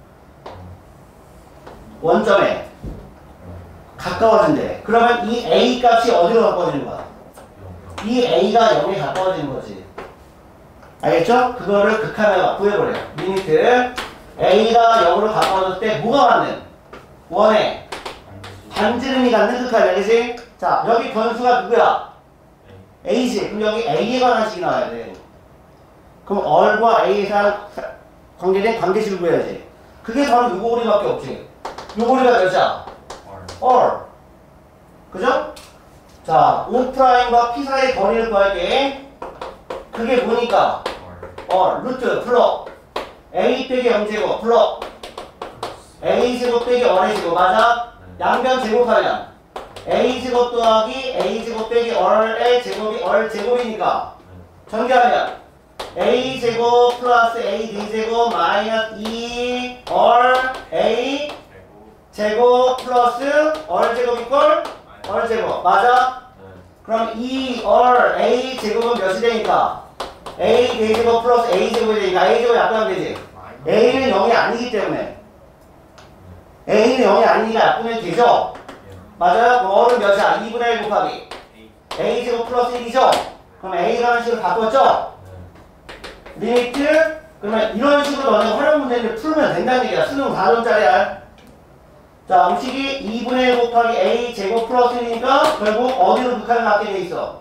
원점에 가까워진대. 그러면 이 A 값이 어디로 바꿔지는 거야? 이 A가 0에 가까워지는 거지. 알겠죠? 그거를 극한에 구해버려요. 리미트 A가 0으로 가까워졌을 때 뭐가 맞는? 원에 반지름이 갖는 극한이야, 그치? 자, 여기 변수가 누구야? A지. 그럼 여기 A에 관한 식이 나와야 돼. 그럼 얼과 A에 관계된 관계식을 구해야지. 그게 바로 요거리밖에 없지. 요거리가 몇이야? 얼. 그죠? 자, O'과 P 사이의 거리를 구할게. 그게 뭐니까? 루트 플러 A 빼기 0제곱 플러 A제곱 빼기 얼의 제곱 맞아? 양변 제곱하면 A제곱 더하기 A제곱 빼기 얼의 제곱이 얼제곱이니까 전개하면 A제곱 플러스 A D제곱 마이너스 2얼 A 제곱 플러스 얼제곱 이꼴 얼제곱 맞아? 그럼 2얼 A 제곱은 몇이 되니까? A D제곱 플러스 A 제곱이 되니까 A제곱이 약분하면 되지. A는 0이 아니기 때문에 A는 0이 아니니까 약분해도 되죠? 맞아요? 그럼 얼은 몇이야? 2분의 1 곱하기 A 제곱 플러스 1이죠? 그럼 A라는 식으로 바꿨죠? 리미트 그러면 이런 식으로 너네가 활용 문제를 풀면 된다는 얘기야. 수능 4점짜리야. 자, 음식이 2분의 1 곱하기 A 제곱 플러스 1이니까 결국 어디로 극한을 맞게 돼 있어?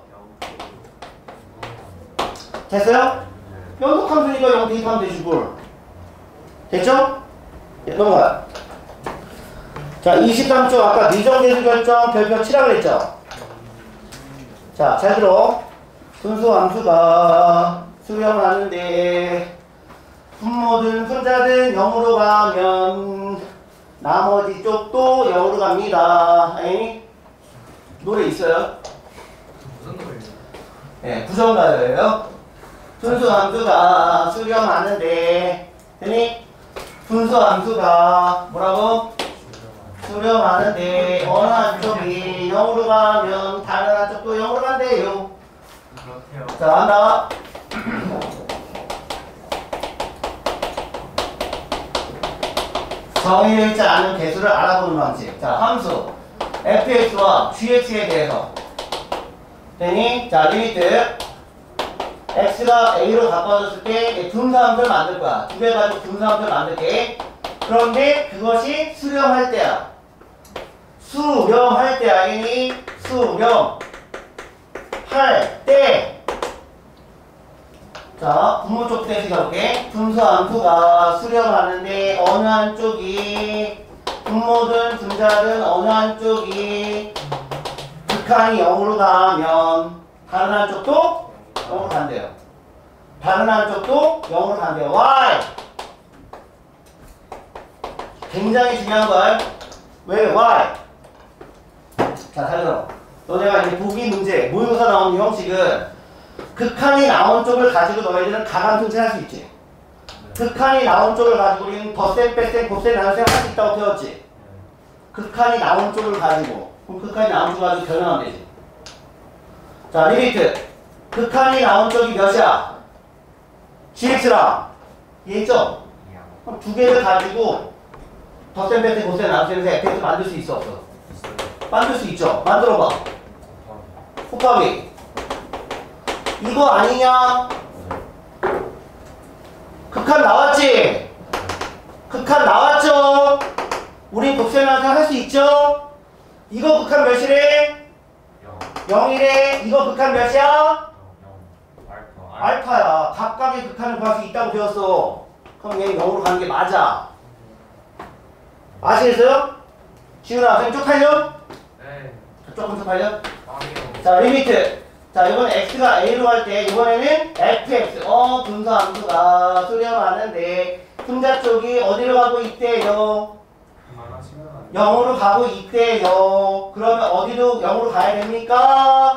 됐어요? 연속함수니까 0 대입하면 되지 뭘. 됐죠? 네, 넘어가요. 자, 23쪽 아까 미정계수 결정 별표 치라고 그랬죠? 자, 잘 들어. 분수 함수가 수렴하는데 분모든 분자든 0으로 가면 나머지 쪽도 0으로 갑니다. 에이? 노래 있어요? 무슨 노래예요? 네, 부정가요예요. 분수 함수가 수렴하는데 되니? 분수 함수가 뭐라고? 수렴하는데 어느 한쪽이 0으로 가면 다른 한쪽도 0으로 간대요. 그렇대요. 자, 한다. 정의되지 않은 개수를 알아보는 방식. 자, 함수 fx와 gx에 대해서 되니? 자, 리미트 x가 a로 바꿔줬을 때 분수함수를 만들 거야. 두 개 가지고 분수함수를 만들게. 그런데 그것이 수렴할 때야. 수렴할 때 알겠니? 수렴할 때. 자, 분모 쪽부터 해서 가볼게. 분수함수가 수렴하는데 어느 한쪽이 분모든 분자든 어느 한쪽이 극한이 0으로 가면 다른 한쪽도 0으로 간대요. 다른 한쪽도 0으로 간대요. Why? 굉장히 중요한 걸. 왜? Why? 자, 잘 들어. 너네가 이제 보기 문제, 모의고사 나오는 형식은 극한이 나온 쪽을 가지고 너희들은 가감 통제할 수 있지. 극한이 나온 쪽을 가지고 우리는 덧셈, 뺄셈, 곱셈, 나눗셈 할 수 있다고 배웠지. 극한이 나온 쪽을 가지고. 그럼 극한이 나온 쪽을 가지고 변형하면 되지. 자, 리미트. 극한이 나온 쪽이 몇이야? gx랑 얘 있죠? 그럼 두 개를 가지고 덧셈, 뺄셈, 곱셈, 나눗셈에서 fx 만들 수 있어, 없어? 만들 수 있죠. 만들어봐. 곱하기. 이거 아니냐? 극한 나왔지? 극한 나왔죠? 우리 곱셈 나눗셈 할 수 있죠? 이거 극한 몇이래? 0이래. 이거 극한 몇이야? 알파야. 각각의 극한을 구할 수 있다고 배웠어. 그럼 얘 0으로 가는 게 맞아. 아시겠어요? 지훈아, 선생님 쪽팔려? 네. 조금 쪽팔려? 아니요. 자, 리미트. 자, 이번에 x가 a로 갈 때 이번에는 fx 분수함수가 수렴하는데 분자 쪽이 어디로 가고 있대요? 0으로 가고 있대요. 그러면 어디로 0으로 가야 됩니까?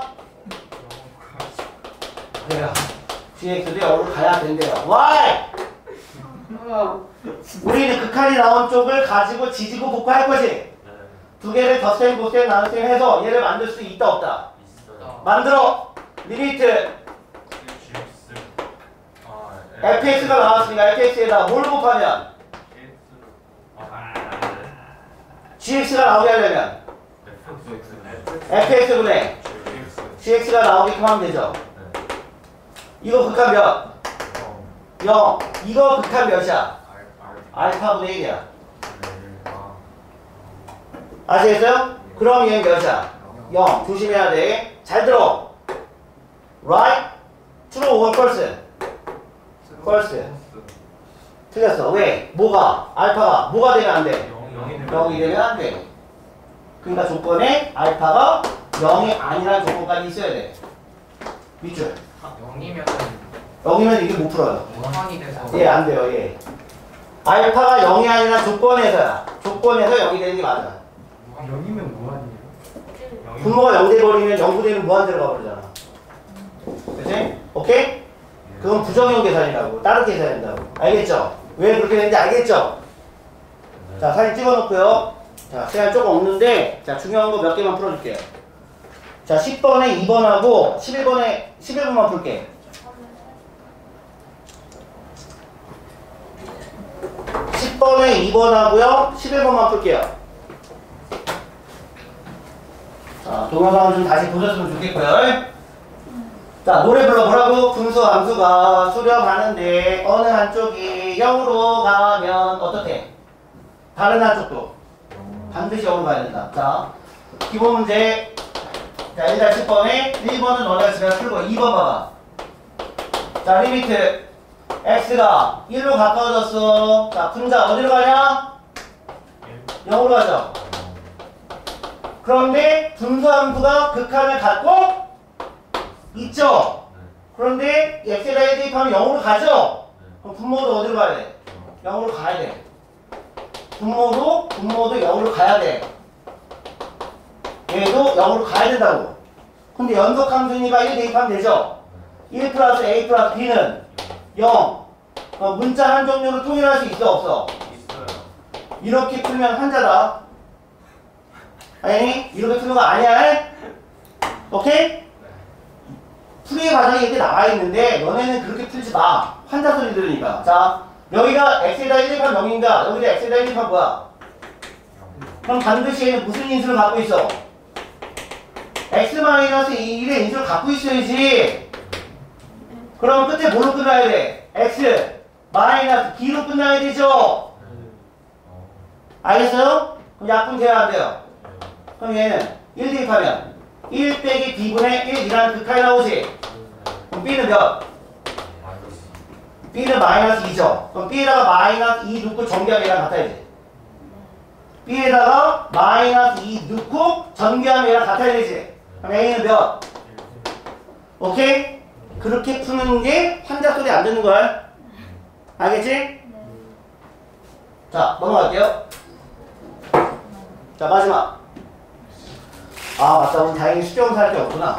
그래요. gx도 0으로 가야 된대요. Why? 우리는 극한이 나온 쪽을 가지고 지지고 볶아할 거지. 두 개를 덧셈, 곱셈, 나눗셈 해서 얘를 만들 수 있다 없다? 만들어. 리미트 fx가 나왔으니까 fx에다 뭘 곱하면 gx가 나오게 하려면 fx분의 gx가 나오게끔 하면 되죠. 이거 극한 몇? 0. 이거 극한 몇이야? 알파분의 1이야. 아시겠어요? 그럼 얘는 몇이야? 0. 조심해야 돼. 잘 들어. Right? True or false? false. 틀렸어. 왜? 뭐가? 알파가 뭐가 되면 안 돼? 0이 되면 안 돼. 그러니까 조건에 알파가 0이 아니라는 조건까지 있어야 돼. 밑줄. 0이면 0이면 이게 못 풀어요. 무한이 돼서 예, 안 돼요. 예. 알파가 0이 아니라 조건에서야. 조건에서 0이 되는 게 맞아. 0이면 무한이에요? 분모가 0 돼버리면 0부되는 무한대로 가버리잖아. 그치? 오케이? 그건 부정형 계산이라고. 다르게 계산해야 된다고. 알겠죠? 왜 그렇게 되는지 알겠죠? 자, 사진 찍어놓고요. 자, 시간 조금 없는데, 자, 중요한 거 몇 개만 풀어줄게요. 자, 10번에 2번하고 11번만 풀게. 10번에 2번하고요. 11번만 풀게요. 자, 동영상을 좀 다시 보셨으면 좋겠고요. 자, 노래 불러보라고. 분수 함수가 수렴하는데 어느 한쪽이 0으로 가면 어떻게? 다른 한쪽도 반드시 0으로 가야 된다. 자, 기본 문제. 자, 일단 10번에 1번은 너네가 집에 풀고 2번 봐봐. 자, 리미트 x가 1로 가까워졌어. 자, 분자 어디로 가냐? 0으로 가죠. 그런데 분수함수가 극한을 갖고 있죠. 그런데 x에다 1 대입하면 0으로 가죠. 그럼 분모도 어디로 가야 돼? 0으로 가야 돼. 분모도 0으로 가야 돼. 얘도 0으로 가야 된다고. 근데 연속함수니까 1 대입하면 되죠. 1 플러스 a 플러스 b는 0. 문자 한 종류로 통일할 수 있어 없어? 있어요. 이렇게 풀면 한자다. 아니 이렇게 풀는 거 아니야? 오케이? 풀이의 과정이 이렇게 나와 있는데 너네는 그렇게 풀지 마. 환자 소리 들으니까. 자, 여기가 x에다 1 대입하면 0인가? 여기다 x에다 1 대입하면 뭐야? 그럼 반드시 얘는 무슨 인수를 갖고 있어? x-1의 인수를 갖고 있어야지. 그럼 끝에 뭘로 끝나야 돼? x 마이너스 b로 끝나야 되죠? 알겠어요? 그럼 약분 돼야 안 돼요? 그럼 얘는 1 대입하면 1 빼기 b분의 1이라는 극한이 나오지? 그럼 b는 몇? b는 마이너스 2죠? 그럼 b에다가 마이너스 2 넣고 전개하면 얘랑 같아야지. b에다가 마이너스 2 넣고 전개하면 얘랑 같아야 되지? 그럼 a는 몇? 오케이? 그렇게 푸는 게 환자 소리 안 듣는 걸. 알겠지? 자, 넘어갈게요. 자, 마지막. 아, 맞다. 우리 다행히 수평사 할 게 없구나.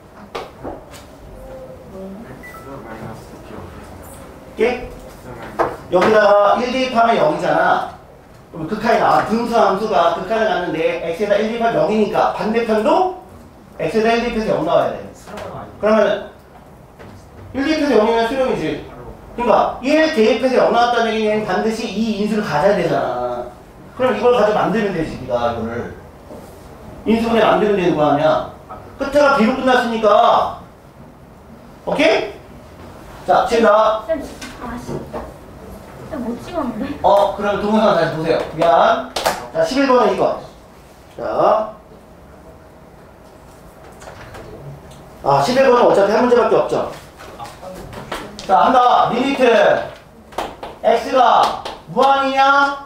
오케이? 여기다가 1 대입하면 0이잖아. 그럼 극한이 나와. 분수 함수가 극한을 갖는데 x에다 1 대입하면 0이니까 반대편도 x에다 1 대입해서 0 나와야 돼. 그러면은 1 대입해서 0이면 수렴이지. 그러니까 1 대입해서 0 나왔다는 얘기는 반드시 이 인수를 가져야 되잖아. 그럼 이걸 가지고 만들면 되지, 니가 이거를. 인수분해 만들면 되는 거 아니야. 끝에가 b로 끝났으니까. 오케이? 자, 지금 나. 쌤, 아씨. 쌤 못 찍었는데? 그럼 동영상 다시 보세요. 미안. 자, 11번은 이거. 자. 11번은 어차피 한 문제밖에 없죠. 자, 한다. 리미트. x가 무한이냐?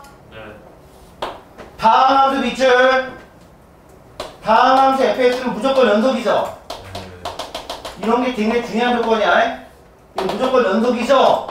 다음 함수 밑줄. 다음 함수 fx는 무조건 연속이죠? 이런 게 굉장히 중요한 조건이야. 이거 무조건 연속이죠?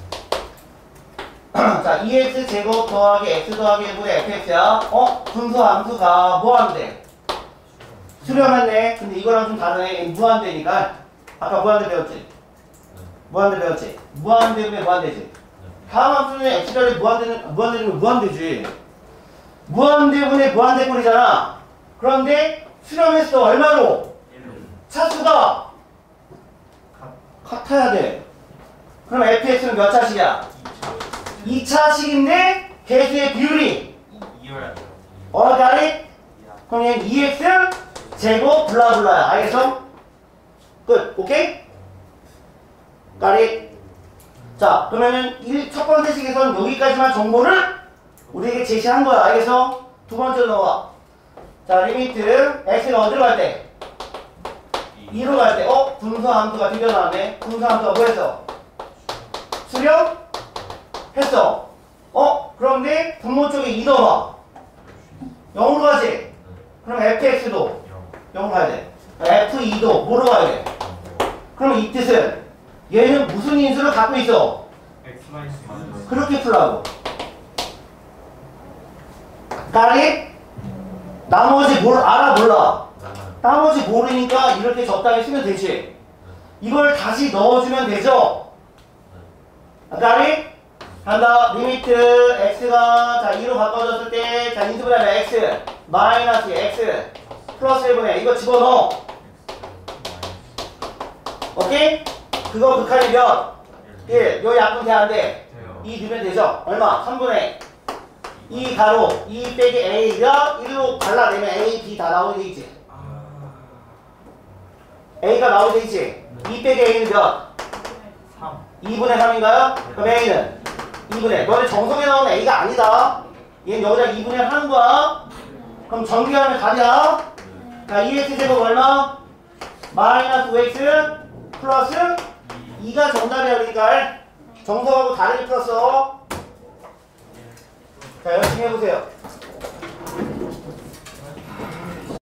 자, 2x 제곱 더하기 x 더하기 1분의 fx야. 분수 함수가 뭐 하면 돼? 수렴했네. 근데 이거랑 좀 다르네. 무한대니까. 아까 무한대 배웠지? 무한대 배웠지? 무한대면 무한대지? 다음 함수는 x절에 무한대면 무한대지. 무한대분의 무한대꼴이잖아. 그런데 수렴했어. 얼마로? 차수가 같아야 돼. 그럼 fx는 몇 차식이야? 2차식인데 개수의 비율이 2여야 돼요. got it? 그럼 얘는 2x 제곱 블라블라야. 알겠어? 끝. 오케이? got it? 자, 그러면은 첫 번째 식에서는 여기까지만 정보를 우리에게 제시한 거야. 알겠어? 두 번째 넘어가. 자, 리미트 x가 어디로 갈 때? 2로 갈 때, 분수함수가 드디어 나왔네. 분수함수가 뭐 했어? 수렴? 했어. 그런데 분모 쪽에 2 넣어봐. 0으로 가지? 그럼 fx도 0으로 가야 돼. f2도 뭐로 가야 돼? 그럼 이 뜻은 얘는 무슨 인수를 갖고 있어? X 마이너스 그렇게 풀라고. 까리? 나머지 뭘 알아 몰라? 나머지 모르니까 이렇게 적당히 쓰면 되지. 이걸 다시 넣어주면 되죠? 까리? 간다. 리미트 x가 자 2로 바꿔줬을 때 자 인수분해하면 x 마이너스 x 플러스 1분의 이거 집어넣어. 오케이? 그거 극한이 몇? 1. 요 약분 돼안돼? 2 넣으면 되죠? 얼마? 3분의 2 가로 2 빼기 a가 1로 갈라내면 a, b 다 나오게 되있지. a가 나오게 되있지. 2 빼기 a는 몇? 3 2분의 3인가요? 그럼 a는 2분의 너네 정석에 나오는 a가 아니다. 얘는 여기다 2분의 하는 거야. 그럼 정비하면 답이야. 자 2x제곱 얼마? 마이너스 5x 플러스 2가 정답이야. 그러니까 정석하고 다르게 풀었어. 자 열심히 해보세요.